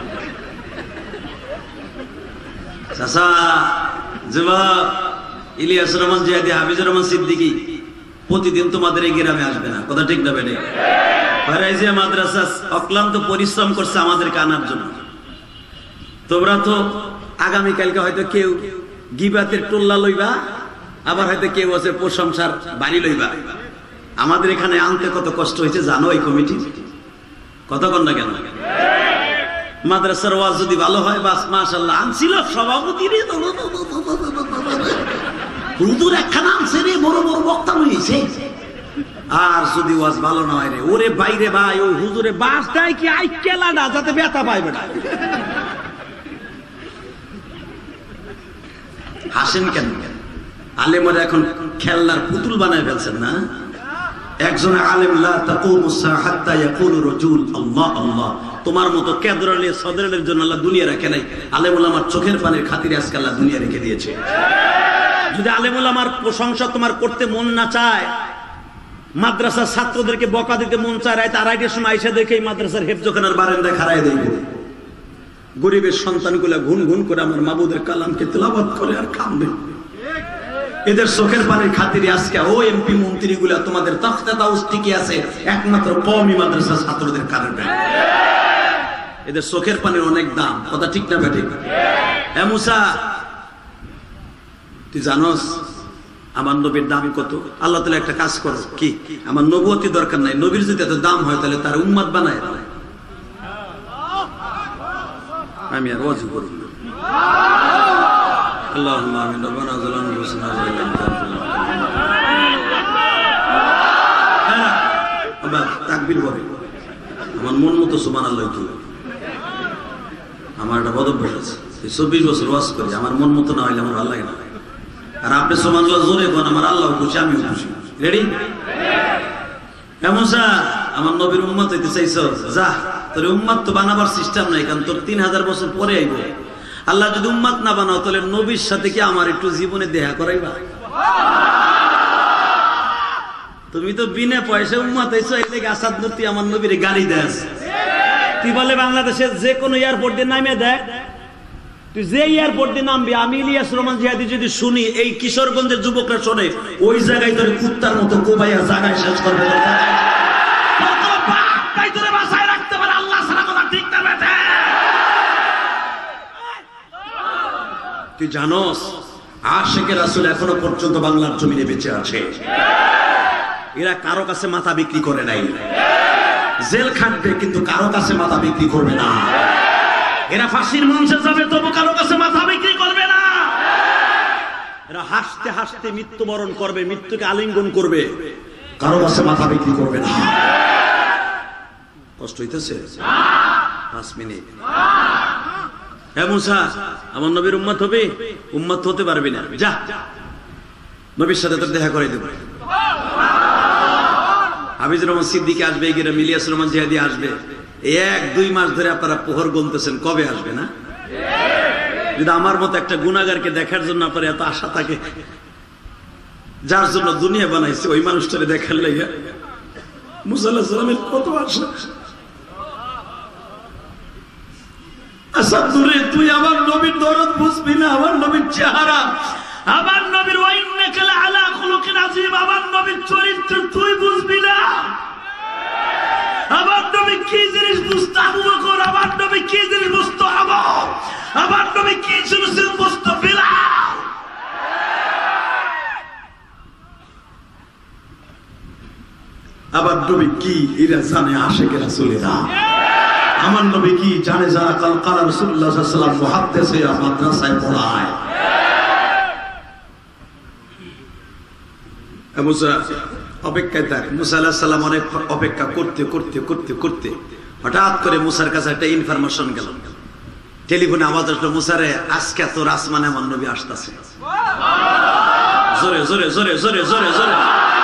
Speaker 1: চাষা যুবক ইলিয়াস রহমান জিয়াদি, হাফিজুর রহমান সিদ্দিকী প্রতিদিন তোমাদের এই গ্রামে আসবে না, কথা ঠিক না বেটে? ফারাইজিয়া মাদ্রাসা অক্লান্ত পরিশ্রম করছে আমাদেরকে আনার জন্য। তোমরা তো আগামীকালকে হয়তো কেউ গিবাতের টোল্লা লইবা, আবার হয়তো কেউ আছে প্রশংসার বাড়ি লইবা। আমাদের এখানে আনতে কত কষ্ট হয়েছে জানো এই কমিটি? কথা কন না কেন? মাদ্রাসার ওয়াজ যদি ভালো হয় বাস মাশাআল্লাহ, আনছিল সভাপতি রে হুজুর একখানা আনছে রে, বড় বড় বক্তা হয়েছে। আর যদি ওয়াজ ভালো না হয় রে, ওরে বাইরে ভাই ওই হুজুরে বাস দেয় কি আই কেলা না যাতে ব্যথা পাইবে না। হাসেন কেন? আলেমরা এখন খেলনার পুতুল বানায় ফেলছেন না। একজন আলেম লা তাকুমু সা হাত্তা ইয়াকুলু রাজুল আল্লাহ আল্লাহ, তোমার মতো কেদরালে সদরের জন্য আল্লাহ দুনিয়া রাখে নাই। আলেম ওলামার চোখের পানির খাতিরে আজকে আল্লাহ দুনিয়া রেখে দিয়েছে। যদি আলেম ওলামার প্রশংসা তোমার করতে মন না চায়, মাদ্রাসার ছাত্রদেরকে বকা দিতে মন চায়, রাত আড়াইটার সময় আইসা দেখে এই মাদ্রাসার হেফজখানার বারান্দায় খাড়ায় দেবে। গরিবের সন্তানগুলা ঘুন ঘুন করে আমার মাবুদের কালামকে তেলাওয়াত করে আর কাঁদবে। এদের চোখের পানির খাতিরে আজকে ও এমপি মন্ত্রী গুলা তোমাদের তখতে তাউস টিকে আছে একমাত্র কওমি মাদ্রাসার ছাত্রদের কারণে। এদের চোখের পানির অনেক দাম, কথা ঠিক না বেঠিক? হ্যাঁ মুসা, তুই জানোস আমার নবীর দাম কত? আল্লাহ তাআলা একটা কাজ করো, কি আমার নবুয়তি দরকার নাই, নবীর যদি এত দাম হয় তাহলে তার উম্মত বানায়। আমি আর ওয়াজ করব না। আল্লাহুম্মা আমিন। রব্বানা যালামনা আনফুসানা ওয়া ইল্লাম তাগফির লানা। আবার তাকবীর বলে আমার মন মতো সুবহানাল্লাহ কি। আমার একটা বদভ্যাস আছে, চব্বিশ বছর ওয়াজ করি, আমার মন মতো না হইলে আমার ভালো লাগে না। আর আপনি সুবহানাল্লাহ জোরে কোন, আমার আল্লাহ খুশি, আমিও খুশি। রেডি? হ্যাঁ মুসা, আমার নবীর উম্মত হইতে চাইছো, যা তোর উম্মত তো বানাবার সিস্টেম নাই, কারণ তোর তিন হাজার বছর পরে আইব। আল্লাহ যদি উম্মত না বানাও তাহলে নবীর সাথে কি আমার একটু জীবনে দেখা করাইবা? তুমি তো বিনা পয়সা উম্মত হইছো, এই থেকে আসাদ নূরতি আমার নবীর গাড়ি দেস। তুই বলে বাংলাদেশের যে কোনো এয়ারপোর্ট দিয়ে নামে দেখ, তুই যে এয়ারপোর্ট দিয়ে নামবি, আমি ইলিয়াস রহমান জিহাদি যদি শুনি, এই কিশোরগঞ্জের যুবকরা শোনে, ওই জায়গায় তোর কুত্তার মতো কোবাইয়া জায়গায় শেষ করবে। তুই জানোস আশিকে রাসূল এখনো পর্যন্ত বাংলার জমিনে বেঁচে আছে। এরা কারো কাছে মাথা বিক্রি করে নাই, জেল খাটবে কিন্তু কারো কাছে মাথা বিক্রি করবে না। এরা ফাঁসির মঞ্চে যাবে তবু কারো কাছে মাথা বিক্রি করবে না। এরা হাসতে হাসতে মৃত্যুবরণ করবে, মৃত্যুকে আলিঙ্গন করবে, কারো কাছে মাথা বিক্রি করবে না। কষ্ট হইতেছে? পাঁচ মিনিট। হ্যাঁ মুসা, আমার নবীর উম্মত হবে? উম্মত হতে পারবি না, যা নবীর সাথে তোর দেখা করে দেব। হাফিজুর রহমান সিদ্দিকী আসবে, এগিয়ে ইলিয়াস রহমান জিহাদি আসবে। এক দুই মাস ধরে আপনারা পোহর গুনতেছেন কবে আসবে না? যদি আমার মতো একটা গুনাহগারকে দেখার জন্য আপনার এত আশা থাকে, যার জন্য দুনিয়া বানাইছে ওই মানুষটারে দেখার লাগে মুসা আলাইহিস সালামের কত আশা। আচ্ছা দূরে তুই আমার নবীর দরদ বুঝবি না, আমার নবীর চেহারা, আমার নবীর ওয়াইন্নাকা লাআলা খুলুকিন আযীম, আমার নবীর চরিত্র তুই বুঝবি না। আমার নবী কি জিনিস বুঝতো আবু বকর, আমার নবী কি জিনিস বুঝতো ওমর, আমার নবী কি জিনিস বুঝতো বিলাল। আমার নবী কি এরা জানে আশিক রাসূলেরা। আমার নবী কি জানে যারা কাল কালা রাসূলুল্লাহ সাল্লাল্লাহু আলাইহি ওয়াসাল্লাম মুহাদ্দিসে মাদ্রাসায় পড়ায়। মুসা অপেক্ষায় থাক। মুসা আলাইহিস সালাম অনেক অপেক্ষা করতে করতে করতে করতে হঠাৎ করে মুসার কাছে একটা ইনফরমেশন গেল, টেলিফোনে আওয়াজ আসলো, মুসারে আজকে তোর আসমানে আমার নবী আসতেছে। জোরে জোরে জোরে জোরে জোরে জোরে।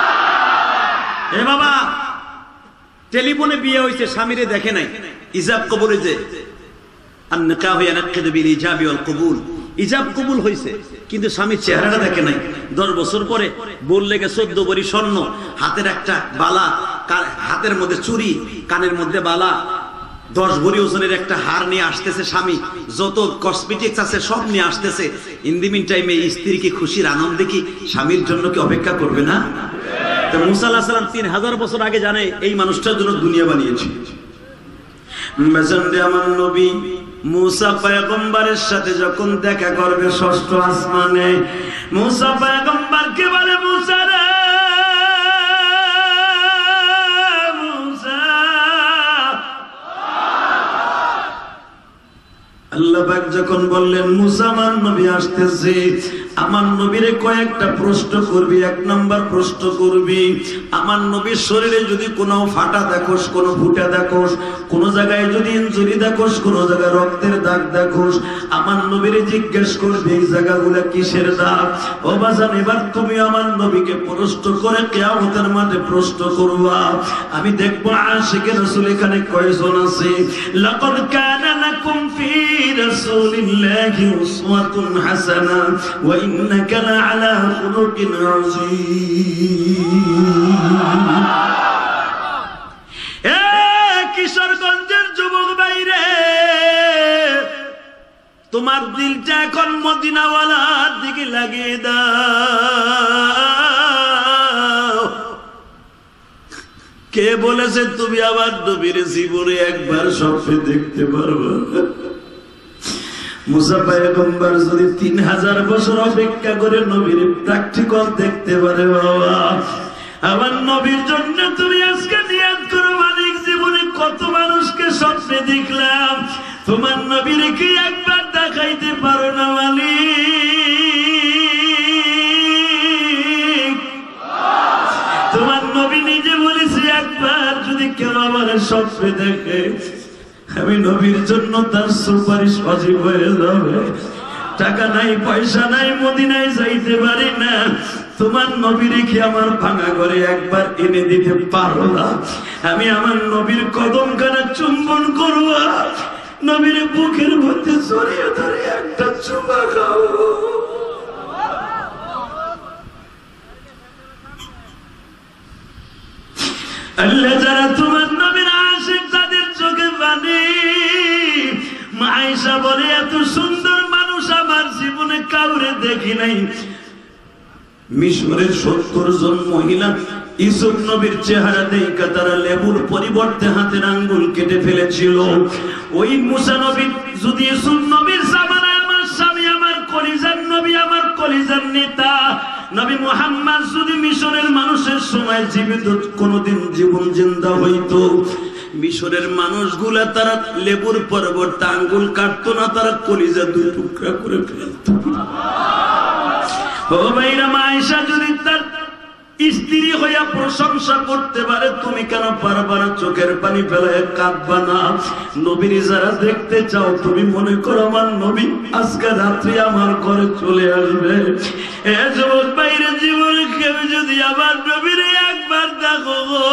Speaker 1: এ বাবা, টেলিফোনে বিয়ে হয়েছে, স্বামীরে দেখে নাই, ইজাব কবুল হয়েছে। আর নিকাহু ইয়ানাকিদু বিল ইজাবি ওয়াল কবুল, ইজাব কবুল হয়েছে, কিন্তু স্বামীর চেহারাটা দেখে নাই। দশ বছর পরে বললে গে চোদ্দ ভরি স্বর্ণ, হাতের একটা বালা, হাতের মধ্যে চুরি, কানের মধ্যে বালা, দশ ভরি ওজনের একটা হার নিয়ে আসতেছে স্বামী, যত কসমেটিক্স আছে সব নিয়ে আসতেছে। ইন দি মিন টাইমে স্ত্রী কি খুশির আনন্দে কি স্বামীর জন্য কি অপেক্ষা করবে না? তো মুসা আলাইহিস সালাম তিন হাজার বছর আগে জানে এই মানুষটার জন্য দুনিয়া বানিয়েছে। মেজেন্ডে আমার নবী মুসা পয়গম্বরের সাথে যখন দেখা করবে ষষ্ঠ আসমানে, মুসা পয়গম্বরকে বলে, মুসা রে মুসা, আল্লাহ পাক যখন বললেন মুসা আমার নবী আসতেছে, আমার নবীরে কয়েকটা প্রশ্ন করবি। এক নাম্বার প্রশ্ন করবি, আমার নবীর শরীরে যদি কোনো ফাটা দেখোস, কোনো ফুটা দেখোস, কোন জায়গায় যদি ইনজুরি দেখোস, কোন জায়গায় রক্তের দাগ দেখোস, আমার নবীরে জিজ্ঞেস করবি এই জায়গাগুলো কিসের দাগ। ও বাজান, এবার তুমি আমার নবীকে প্রশ্ন করে কিয়ামতের মাঠে প্রশ্ন করবা। আমি দেখবো আশিকে রাসূল এখানে কয়জন আছে। লাকাদ কানা লাকুম ফি রাসূলিল্লাহি উসওয়াতুন হাসানা ওয়া ইন্নাকা লাআলা খুলুকিন আযীম। এ কিশোরগঞ্জের যুবক ভাইরে, তোমার দিলটা এখন মদিনাওয়ালার দিকে লাগিয়ে দাও। কে বলেছে তুমি আমার নবীর জীবনে একবার স্বপ্নে দেখতে পারবে? মুসা পয়গম্বর যদি তিন হাজার বছর অপেক্ষা করে নবীর প্র্যাকটিক্যাল দেখতে পারে, বাবা আমার নবীর জন্য তুমি আজকে নিয়াত করো, মালিক জীবনে কত মানুষকে স্বপ্নে দেখলাম, তোমার নবীর কি একবার দেখাইতে পারো না মালিক? তোমার নবী নিজে বলেছে একবার যদি কেউ আমার স্বপ্নে দেখে, আমি নবীর জন্য তার সুপারিশ ওয়াজিব হয়ে যাবে। টাকা নাই, পয়সা নাই, মদিনায় যাইতে পারি না, তোমার নবীর কি আমার ভাঙা ঘরে একবার এনে দিতে পারো না? আমি আমার নবীর কদম খানা চুম্বন করব, নবীর বুকের মধ্যে জড়িয়ে ধরে একটা চুমা খাবো। আল্লাহ যারা তোমার নবীর আশিক তাদের চোখে পানি। মা আয়েশা বলে, এত সুন্দর মানুষ আমার জীবনে কাউরে দেখি নাই। মিশরের সত্তর জন মহিলা ইউসুফ নবীর চেহারা দেখে তারা লেবুর পরিবর্তে হাতের আঙ্গুল কেটে ফেলেছিল। ওই মুসা নবী যদি ইউসুফ নবীর জামানায় আমার স্বামী, আমার কলিজার নবী, আমার কলিজার নেতা নবী মুহাম্মদ যদি মিশরের মানুষের সময় জীবিত কোনদিন জীবন জিন্দা হইতো, মিশরের মানুষগুলা তারা লেবুর পরিবর্তে আঙ্গুল কাটতো না, তারা কলিজা দুই টুকরা করে ফেলতো। ও ভাইরা, মা আয়েশা যদি তার স্ত্রী হইয়া প্রশংসা করতে পারে, তুমি কেন পারবা না? চোখের পানি ফেলায় কাঁদবা না? নবীর যারা দেখতে চাও, তুমি মনে করো আমার নবী আজকে রাত্রি আমার ঘরে চলে আসবে। এ যুবক ভাইরা, জীবনে কেউ যদি আমার নবীর এক একবার দেখো গো,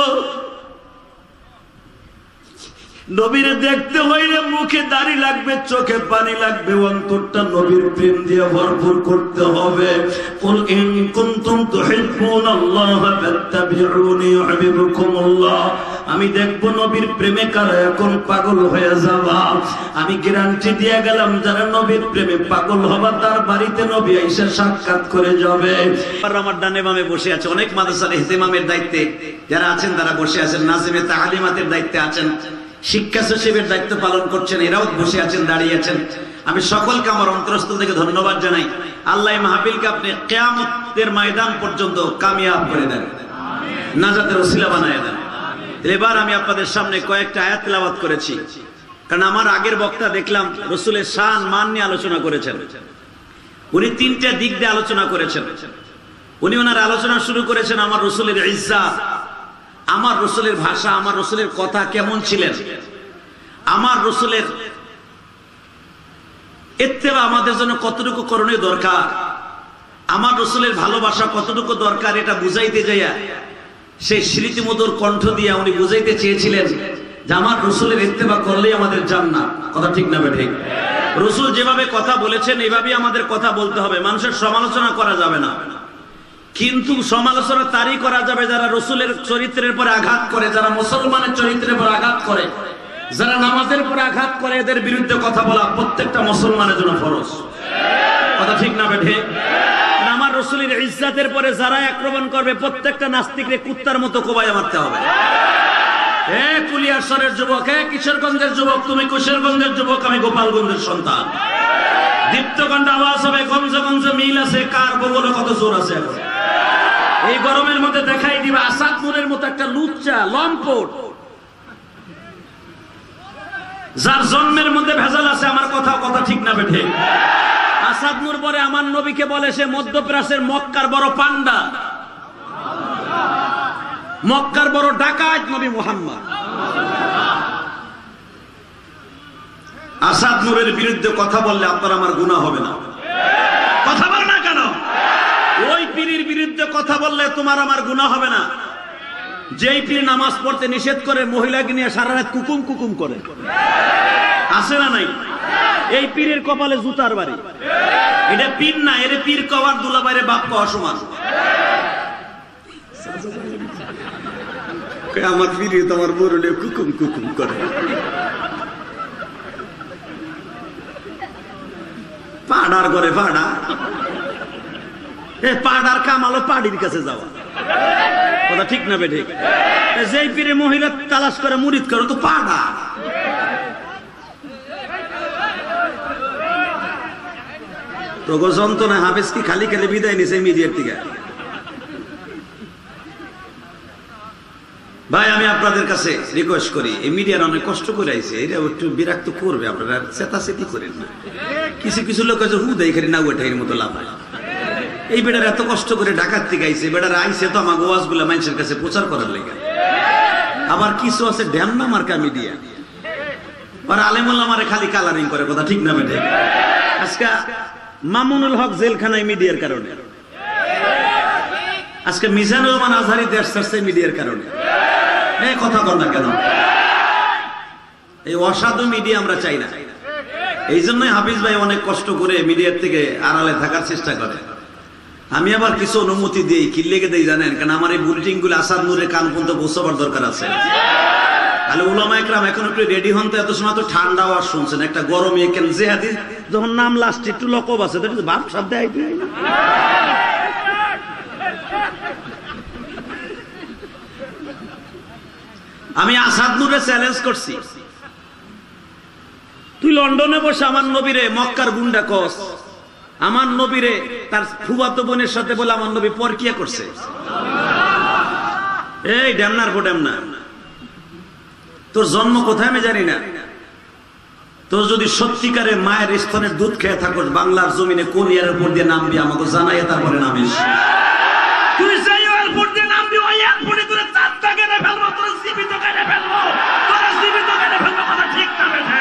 Speaker 1: নবীরে দেখতে হইলে মুখে দাড়ি লাগবে, চোখে পানি লাগবে, অন্তরটা নবীর প্রেম দিয়ে ভরপুর করতে হবে। কুল ইন কুনতুম তুহিব্বুনাল্লাহ ফাত্তাবিউনি ইউহিব্বুকুমুল্লাহ। আমি দেখবো নবীর প্রেমে কারা এখন পাগল হয়ে যাবা। আমি গ্যারান্টি দিয়ে গেলাম, যারা নবীর প্রেমে পাগল হবা তার বাড়িতে নবী আইসা সাক্ষাৎ করে যাবে। আর আমার ডানে বামে বসে আছে অনেক মাদ্রাসার ইহতিমামের দায়িত্বে যারা আছেন, তারা বসে আছেন, নাজিমে তালিমাতের দায়িত্বে আছেন, শিক্ষা সচিবের দায়িত্ব পালন করছেন, এরাও বসে আছেন, দাঁড়িয়ে আছেন। আমি সকলকে আমার অন্তরস্থল থেকে ধন্যবাদ জানাই। আল্লাহ মাহফিলকে আপনি কিয়ামতের ময়দান পর্যন্ত কামিয়াব করে দেন, নাজাতের ওসিলা বানায় দেন। এবার আমি আপনাদের সামনে কয়েকটা আয়াত তেলাওয়াত করেছি, কারণ আমার আগের বক্তা দেখলাম রাসূলের শান মান নিয়ে আলোচনা করেছেন। উনি তিনটা দিক দিয়ে আলোচনা করেছেন। উনি ওনার আলোচনা শুরু করেছেন আমার রাসূলের ইজ্জত, আমার রাসূলের ভাষা, আমার রাসূলের কথা কেমন ছিলেন, আমার রাসূলের ইত্তেবা আমাদের জন্য কতটুকু করণীয় দরকার, আমার রাসূলের ভালোবাসা কতটুকু দরকার, এটা বুঝাইতে যাইয়া সেই স্মৃতিমধুর কণ্ঠ দিয়ে উনি বুঝাইতে চেয়েছিলেন যে আমার রাসূলের ইত্তেবা করলেই আমাদের জান্নাত। কথা ঠিক না ঠিক? রাসূল যেভাবে কথা বলেছেন এইভাবেই আমাদের কথা বলতে হবে। মানুষের সমালোচনা করা যাবে না, কিন্তু সমালোচনা তারই করা যাবে যারা রাসূলের চরিত্রের পরে আঘাত করে, যারা মুসলমানের চরিত্রের পর আঘাত করে, যারা নামাজের পর আঘাত করে, এদের বিরুদ্ধে কথা বলা প্রত্যেকটা মুসলমানের জন্য ফরজ। কথা ঠিক না বেঠে? আমার রাসূলের ইজ্জতের পরে যারা আক্রমণ করবে প্রত্যেকটা নাস্তিকরে কুত্তার মতো কোবায় মারতে হবে। হে কুলিয়ারসরের যুবক, হে কিশোরগঞ্জের যুবক, তুমি কিশোরগঞ্জের যুবক, আমি গোপালগঞ্জের সন্তান। দীপ্তকণ্ঠ আওয়াজ হবে, গঞ্জে গঞ্জে মিল আছে, কার বগলে কত জোর আছে। এখন এই গরমের মধ্যে দেখাই দিবে আসাদ নূরের মতো একটা লুচ্চা লম্পট, যার জন্মের মধ্যে ভেজাল আছে। আমার কথা কথা ঠিক না বেঠে? আসাদ নূর পরে আমার নবীকে বলে সে মধ্যপ্রাচ্যের মক্কার বড় পান্ডা, মক্কার বড় ডাকাত নবী মুহাম্মদ। আসাদ নূরের বিরুদ্ধে কথা বললে আপনার আমার গুনাহ হবে না? কথা বল না কেন? ওই পীরের বিরুদ্ধে কথা বললে তোমার আমার গুনাহ হবে না। যেই পীর নামাজ পড়তে নিষেধ করে, মহিলাকে নিয়ে সারা রাত কুকুম কুকুম করে, আছে না নাই? এই পীরের কপালে জুতার বাড়ি। এটা পীর না, এর পীর কওয়ার দুলাবাইরে বাপ কওয়া সমান। আমার পীরে তোমার বরুলে কুকুম কুকুম করে, পাড়ার ঘরে পাড়া। পাড়ার কাম আলো পাড়ির কাছে যাওয়া। কথা ঠিক না বে ঠিক? যেই পীরে মহিলা তালাশ করে মুরিদ করে তো পাড়া। তোগো যন্ত্রণা হাফেজ কি খালি খালি বিদায় নিছে মিডিয়ার থেকে। ভাই আমি আপনাদের কাছে রিকোয়েস্ট করি, এই মিডিয়ার অনেক কষ্ট করে আইছে, এটা একটু বিরক্ত করবে, আপনারা চেতাচেতি করেন না। কিছু কিছু লোক আছে হু দেয় খালি না ওঠাইয়ের মতো লাভ হয়। এই বেটার এত কষ্ট করে ঢাকার থেকে আইছে, বেটার আইছে তো আমার ওয়াজ গুলা মানুষের কাছে প্রচার করার লেগে। আবার কিছু আছে ঢ্যামনা মার্কা মিডিয়া, আর আলেমুল্লাহ মারে খালি কালারিং করে। কথা ঠিক না বেটে? আজকে মামুনুল হক জেলখানায় মিডিয়ার কারণে, আজকে মিজানুর রহমান আজহারি দেশ ছাড়ছে মিডিয়ার কারণে। এই কথা বল না কেন? এই অসাধু মিডিয়া আমরা চাই না। এই জন্যই হাফিজ ভাই অনেক কষ্ট করে মিডিয়ার থেকে আড়ালে থাকার চেষ্টা করে। আমি আবার কিছু অনুমতি দিই, কি লেগে দেই জানেন? কারণ আমার এই বুলেটিন গুলো আসাদ নূরের কান পর্যন্ত পৌঁছাবার দরকার আছে। তাহলে উলামা একরাম এখন একটু রেডি হন তো। এত সময় তো ঠান্ডা আওয়াজ শুনছেন, একটা গরমে কেন যে হাদিস যখন নাম লাস্ট একটু লকব আছে বাপ শব্দ আইবে। আমি আসাদ নূরে চ্যালেঞ্জ করছি, তুই লন্ডনে বসে আমার নবীরে মক্কার গুন্ডা কস, আমার নবীরে তার ফুফাতো বোনের সাথে বলে আমার নবী পরকিয়া করছে। এই ড্যামনার পো ড্যামনা, তোর জন্ম কোথায় আমি জানি না। তোর যদি সত্যিকারে মায়ের স্তনের দুধ খেয়ে থাকোস, বাংলার জমিনে কোন এয়ারপোর্ট দিয়ে নামবি আমাকে জানাই, তারপরে নামিস। তুই সেই এয়ারপোর্ট দিয়ে নামবি, ওই এয়ারপোর্টে তোর চাঁদটা কেটে ফেলবো, তোর জীবিত কেটে ফেলবো, তোর জীবিত কেটে ফেলবো। কথা ঠিক না বেঠে?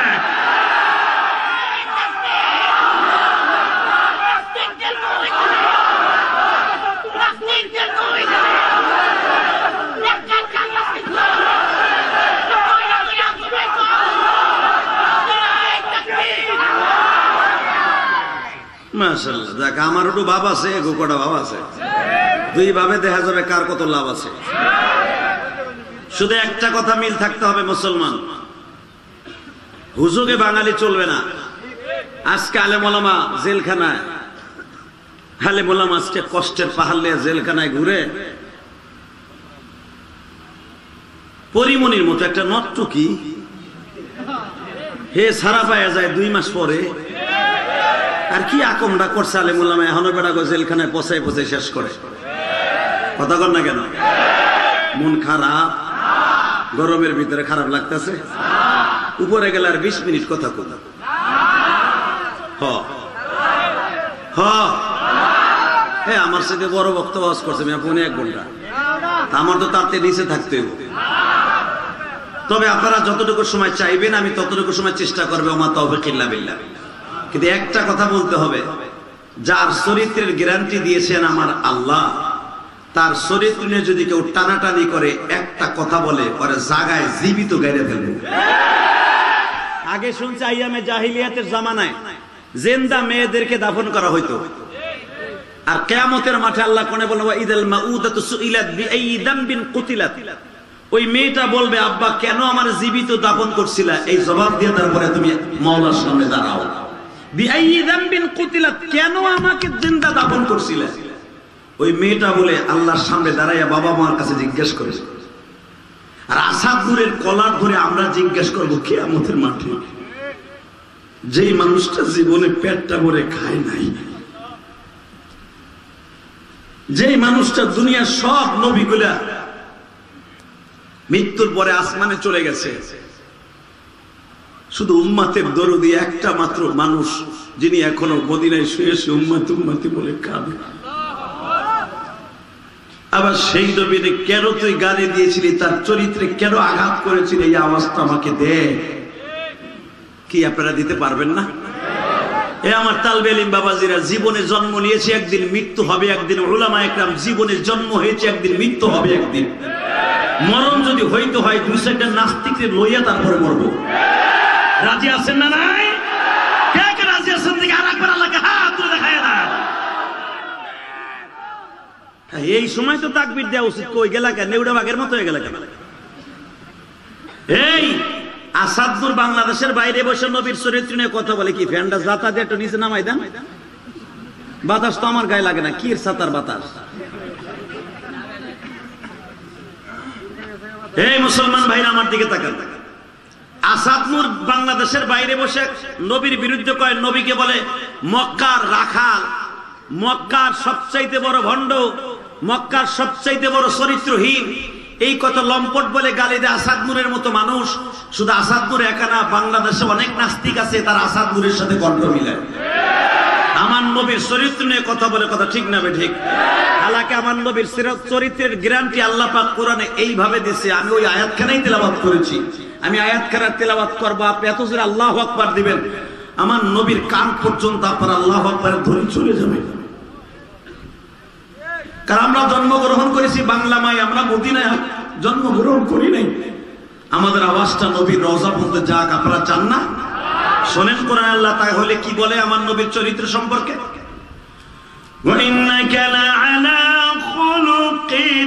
Speaker 1: মাশাআল্লাহ, দেখ আমার একটু ভাব আছে, গোকটা ভাব আছে, দুই ভাবে দেখা যাবে কার কত লাভ আছে। শুধু একটা কথা মিল থাকতে হবে, মুসলমান হুজুগে বাঙালি চলবে না। আজকে আলেম ওলামা জেলখানায়, আলেম ওলামা আজকে কষ্টের পাহাড় নিয়ে জেলখানায় ঘুরে পরিমনির মতো একটা নটটুকি হে ছাড়া পাওয়া যায় দুই মাস পরে। আর কি আকমটা করছে আলেম ওলামা, এখনো বেড়া গো জেলখানায় পচাই পচাই শেষ করে। কথা কর না কেন? মন খারাপ, গরমের ভিতরে খারাপ লাগতেছে, উপরে গেলে আর বিশ মিনিট কথা কথা হ হ হ্যাঁ, আমার সাথে বড় বক্তব্য করছে পৌনে এক ঘন্টা, আমার তো তার নিচে থাকতে হবে। তবে আপনারা যতটুকু সময় চাইবেন আমি ততটুকু সময় চেষ্টা করবো, ওমা তাওফীক ইল্লা বিল্লাহ। কিন্তু একটা কথা বলতে হবে, যার চরিত্রের গ্যারান্টি দিয়েছেন আমার আল্লাহ, তার চরিত্র নিয়ে যদি কেউ টানাটানি করে, একটা কথা বলে পরে জাগায় জীবিত গাইরে ফেলবে। আগে শুনছি আইয়ামে জাহিলিয়াতের জামানায় জিন্দা মেয়েদেরকে দাফন করা হইতো, আর কিয়ামতের মাঠে আল্লাহ কোনে বলবে ইদাল মাউদাতু সুইলাত বিআই যামবিন কুতিলাত, ওই মেয়েটা বলবে আব্বা কেন আমার জীবিত দাফন করছিলা, এই জবাব দিয়ে তারপরে তুমি মাওলার সামনে দাঁড়াও। বিআই যামবিন কুতিলাত, কেন আমাকে জিন্দা দাফন করছিলা? ওই মেয়েটা বলে আল্লাহর সামনে দাঁড়াইয়া বাবা মার কাছে জিজ্ঞেস করে। আর আসাদ নূরের কলার ধরে আমরা জিজ্ঞেস করবো কিয়ামতের মাঠে, যেই মানুষটা জীবনে পেটটা ভরে খায় নাই, যেই মানুষটা দুনিয়ার সব নবীগুলা মৃত্যুর পরে আসমানে চলে গেছে, শুধু উম্মাতের দরদি একটা মাত্র মানুষ যিনি এখনো মদিনায় শুয়ে শুয়ে উম্মাত উম্মাতি বলে কাঁদে। আবার সেই নবীরে কেন তুই গালি দিয়েছিলি, তার চরিত্রে কেন আঘাত করেছিলি, এই আওয়াজটা আমাকে দে। কি আপনারা দিতে পারবেন না? এ আমার তালবে ইলম বাবাজিরা, জীবনে জন্ম নিয়েছে একদিন, মৃত্যু হবে একদিন। উলামা একরাম, জীবনে জন্ম হয়েছে একদিন, মৃত্যু হবে একদিন। মরণ যদি হইতে হয় দুই চারটা নাস্তিককে লইয়া তারপরে মরবো। রাজি আছেন না? নাই কে কে রাজি আছেন? দিকে আর একবার আল্লাহকে হাত তুলে দেখায় না। এই সময় তো তাকবীর দেওয়া উচিত, কই গেলা কেন? নেউড়া বাঘের মতো হয়ে গেল কেন? এই আসাদ নূর বাংলাদেশের বাইরে বসে নবীর চরিত্র নিয়ে কথা বলে, কি ফ্যানটা জাতা দিয়ে একটু নিচে নামাই দেন, বাতাস তো আমার গায়ে লাগে না, কি সাতার বাতাস। এই মুসলমান ভাইরা আমার দিকে তাকান, আসাদ নূর বাংলাদেশের বাইরে বসে নবীর বিরুদ্ধে কয়, নবীকে বলে মক্কার রাখাল, মক্কার সবচাইতে বড় ভণ্ড, মক্কার সবচাইতে বড় চরিত্রহীন, এই কথা লম্পট বলে গালি দেয় আসাদ নূরের মতো মানুষ। শুধু আসাদ নূর একা না, বাংলাদেশে অনেক নাস্তিক আছে তারা আসাদ নূরের সাথে কণ্ঠ মিলায়। আমার নবীর চরিত্র নিয়ে কথা বলে, কথা ঠিক না ঠিক? হালাকে আমার নবীর চরিত্রের গ্যারান্টি আল্লাহ পাক কোরআনে এইভাবে দিয়েছে। আমি ওই আয়াতখানাই তেলাওয়াত করেছি, আমি আয়াতখানা তেলাওয়াত করবো, আপনি এত জোরে আল্লাহু আকবার দিবেন, আমার নবীর কান পর্যন্ত আপনার আল্লাহু আকবারের ধ্বনি চলে যাবে। কারণ আমরা জন্মগ্রহণ করেছি বাংলামায়, আমরা মদিনায় জন্মগ্রহণ করি নাই। আমাদের আওয়াজটা নবীর রওজা পর্যন্ত যাক, আপনারা চান না? শোনেন কোরআন আল্লাহ তাহলে কি বলে আমার নবীর চরিত্র সম্পর্কে। ওয়া ইন্নাকা লাআলা খুলুকিন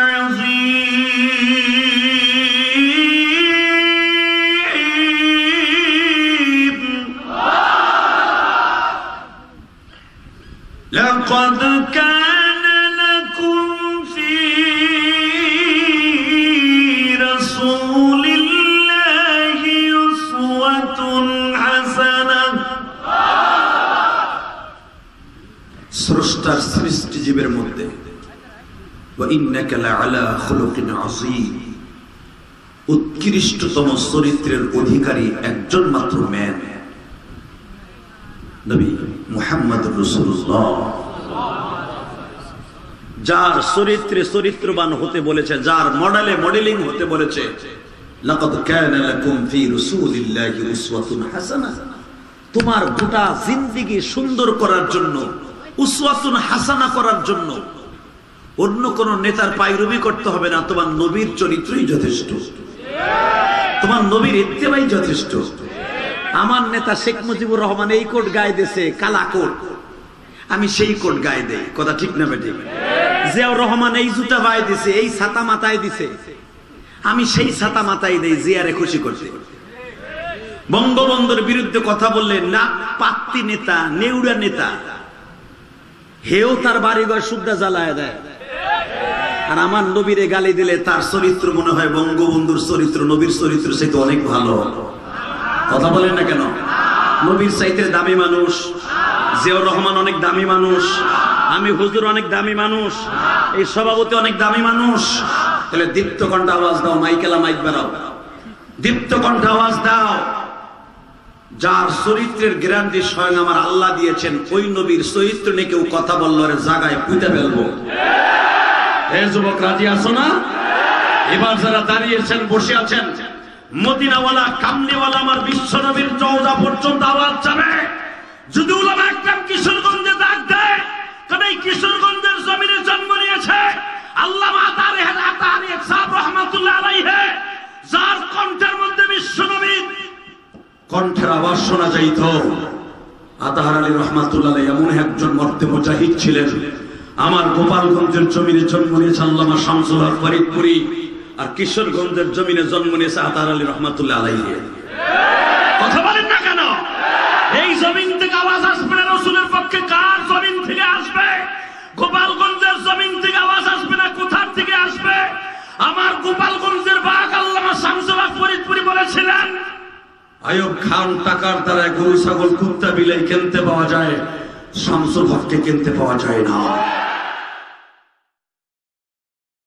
Speaker 1: আযীম লাকাদ কানা লাকুম ফি রাসূলিল্লাহি উসওয়াতুন হাসানাহ। স্রষ্টার সৃষ্টি জীবের মধ্যে ওয়া ইন্নাকা লাআলা খুলুকিন আযীম, উৎকৃষ্টতম চরিত্রের অধিকারী একজন মাত্র ম্যান নবী মুহাম্মদুর রাসূলুল্লাহ, যার চরিত্রে চরিত্রবান হতে বলেছে, যার মডেলে মডেলিং হতে বলেছে। লাকাদ কানা লাকুম ফি রাসূলিল্লাহি উসওয়াতুন হাসানাহ, তোমার গোটা জিন্দেগি সুন্দর করার জন্য, উসওয়াতুন হাসানা করার জন্য অন্য কোন নেতার পায়রবি করতে হবে না, তোমার নবীর চরিত্রই যথেষ্ট, তোমার নবীর ইত্তেবাই যথেষ্ট। আমার নেতা শেখ মুজিবুর রহমান এই কোট গায়ে দিয়েছে, কালা কোট, আমি সেই কোট গায়ে দেই, কথা ঠিক না বেঠিক? জিয়াউর রহমান এই জুতা পায়ে দিছে, এই ছাতা মাথায় দিছে, আমি সেই ছাতা মাথায় দেই জিয়ারে খুশি করতে। বঙ্গবন্ধুর বিরুদ্ধে কথা বললে না পাত্তি নেতা, নেউড়া নেতা, হেও তার বাড়িঘর সুদ্ধা জ্বালায় দেয়। আর আমার নবীরে গালি দিলে তার চরিত্র মনে হয় বঙ্গবন্ধুর চরিত্র, নবীর চরিত্র চাইতে অনেক ভালো। কথা বলেন না কেন? নবীর চাইতে দামি মানুষ, জিয়াউর রহমান অনেক দামি মানুষ, আমি হুজুর অনেক দামি মানুষ, এই সভাপতি অনেক দামি মানুষ। তাহলে দীপ্ত কণ্ঠে আওয়াজ দাও, মাইকেলা মাইক বেরাও, দীপ্ত কণ্ঠে আওয়াজ দাও। যার চরিত্রের গ্যারান্টি স্বয়ং আমার আল্লাহ দিয়েছেন, ওই নবীর চরিত্র নিয়ে কেউ কথা বললো রে জায়গায় পুঁতে ফেলবো। হে যুবক, রাজি আছো না? এবার যারা দাঁড়িয়েছেন, বসে আছেন, মদিনাওয়ালা কামলিওয়ালা আমার বিশ্ব নবীর চওদা পর্যন্ত আওয়াজ যাবে। যদি উলামা একরাম কিশোরগঞ্জে ডাক দেয়, কারণ এই কিশোরগঞ্জের জমিনে জন্ম নিয়েছে আল্লামা আতারি আতারি সাহেব রহমাতুল্লাহ আলাইহি, যার কণ্ঠের মধ্যে বিশ্ব নবীর কণ্ঠের আওয়াজ শোনা যাইত। আতাহার আলী রহমাতুল্লাহ আলাইহি এমন একজন মর্দে মুজাহিদ ছিলেন। আমার গোপালগঞ্জের জমিনে জন্ম নিয়েছে আল্লামা শামসুল হক ফরিদপুরি, আর কিশোরগঞ্জের জমিনে জন্ম নিয়েছে আতাহার আলী রহমাতুল্লাহ আলাইহি। কথা বলেন না কেন? এই জমিন থেকে আওয়াজ আসবে না রাসূলের পক্ষে, কার জমিন থেকে আসবে? গোপালগঞ্জের জমিন থেকে আওয়াজ আসবে না, কোথা থেকে আসবে? আমার গোপালগঞ্জের বাগ আল্লামা শামসুল হক ফরিদপুরি বলেছিলেন, আইয়ুব খান টাকার দ্বারা গরু ছাগল কুত্তা বিলাই কিনতে পাওয়া যায়, শামসুল হককে কিনতে পাওয়া যায় না।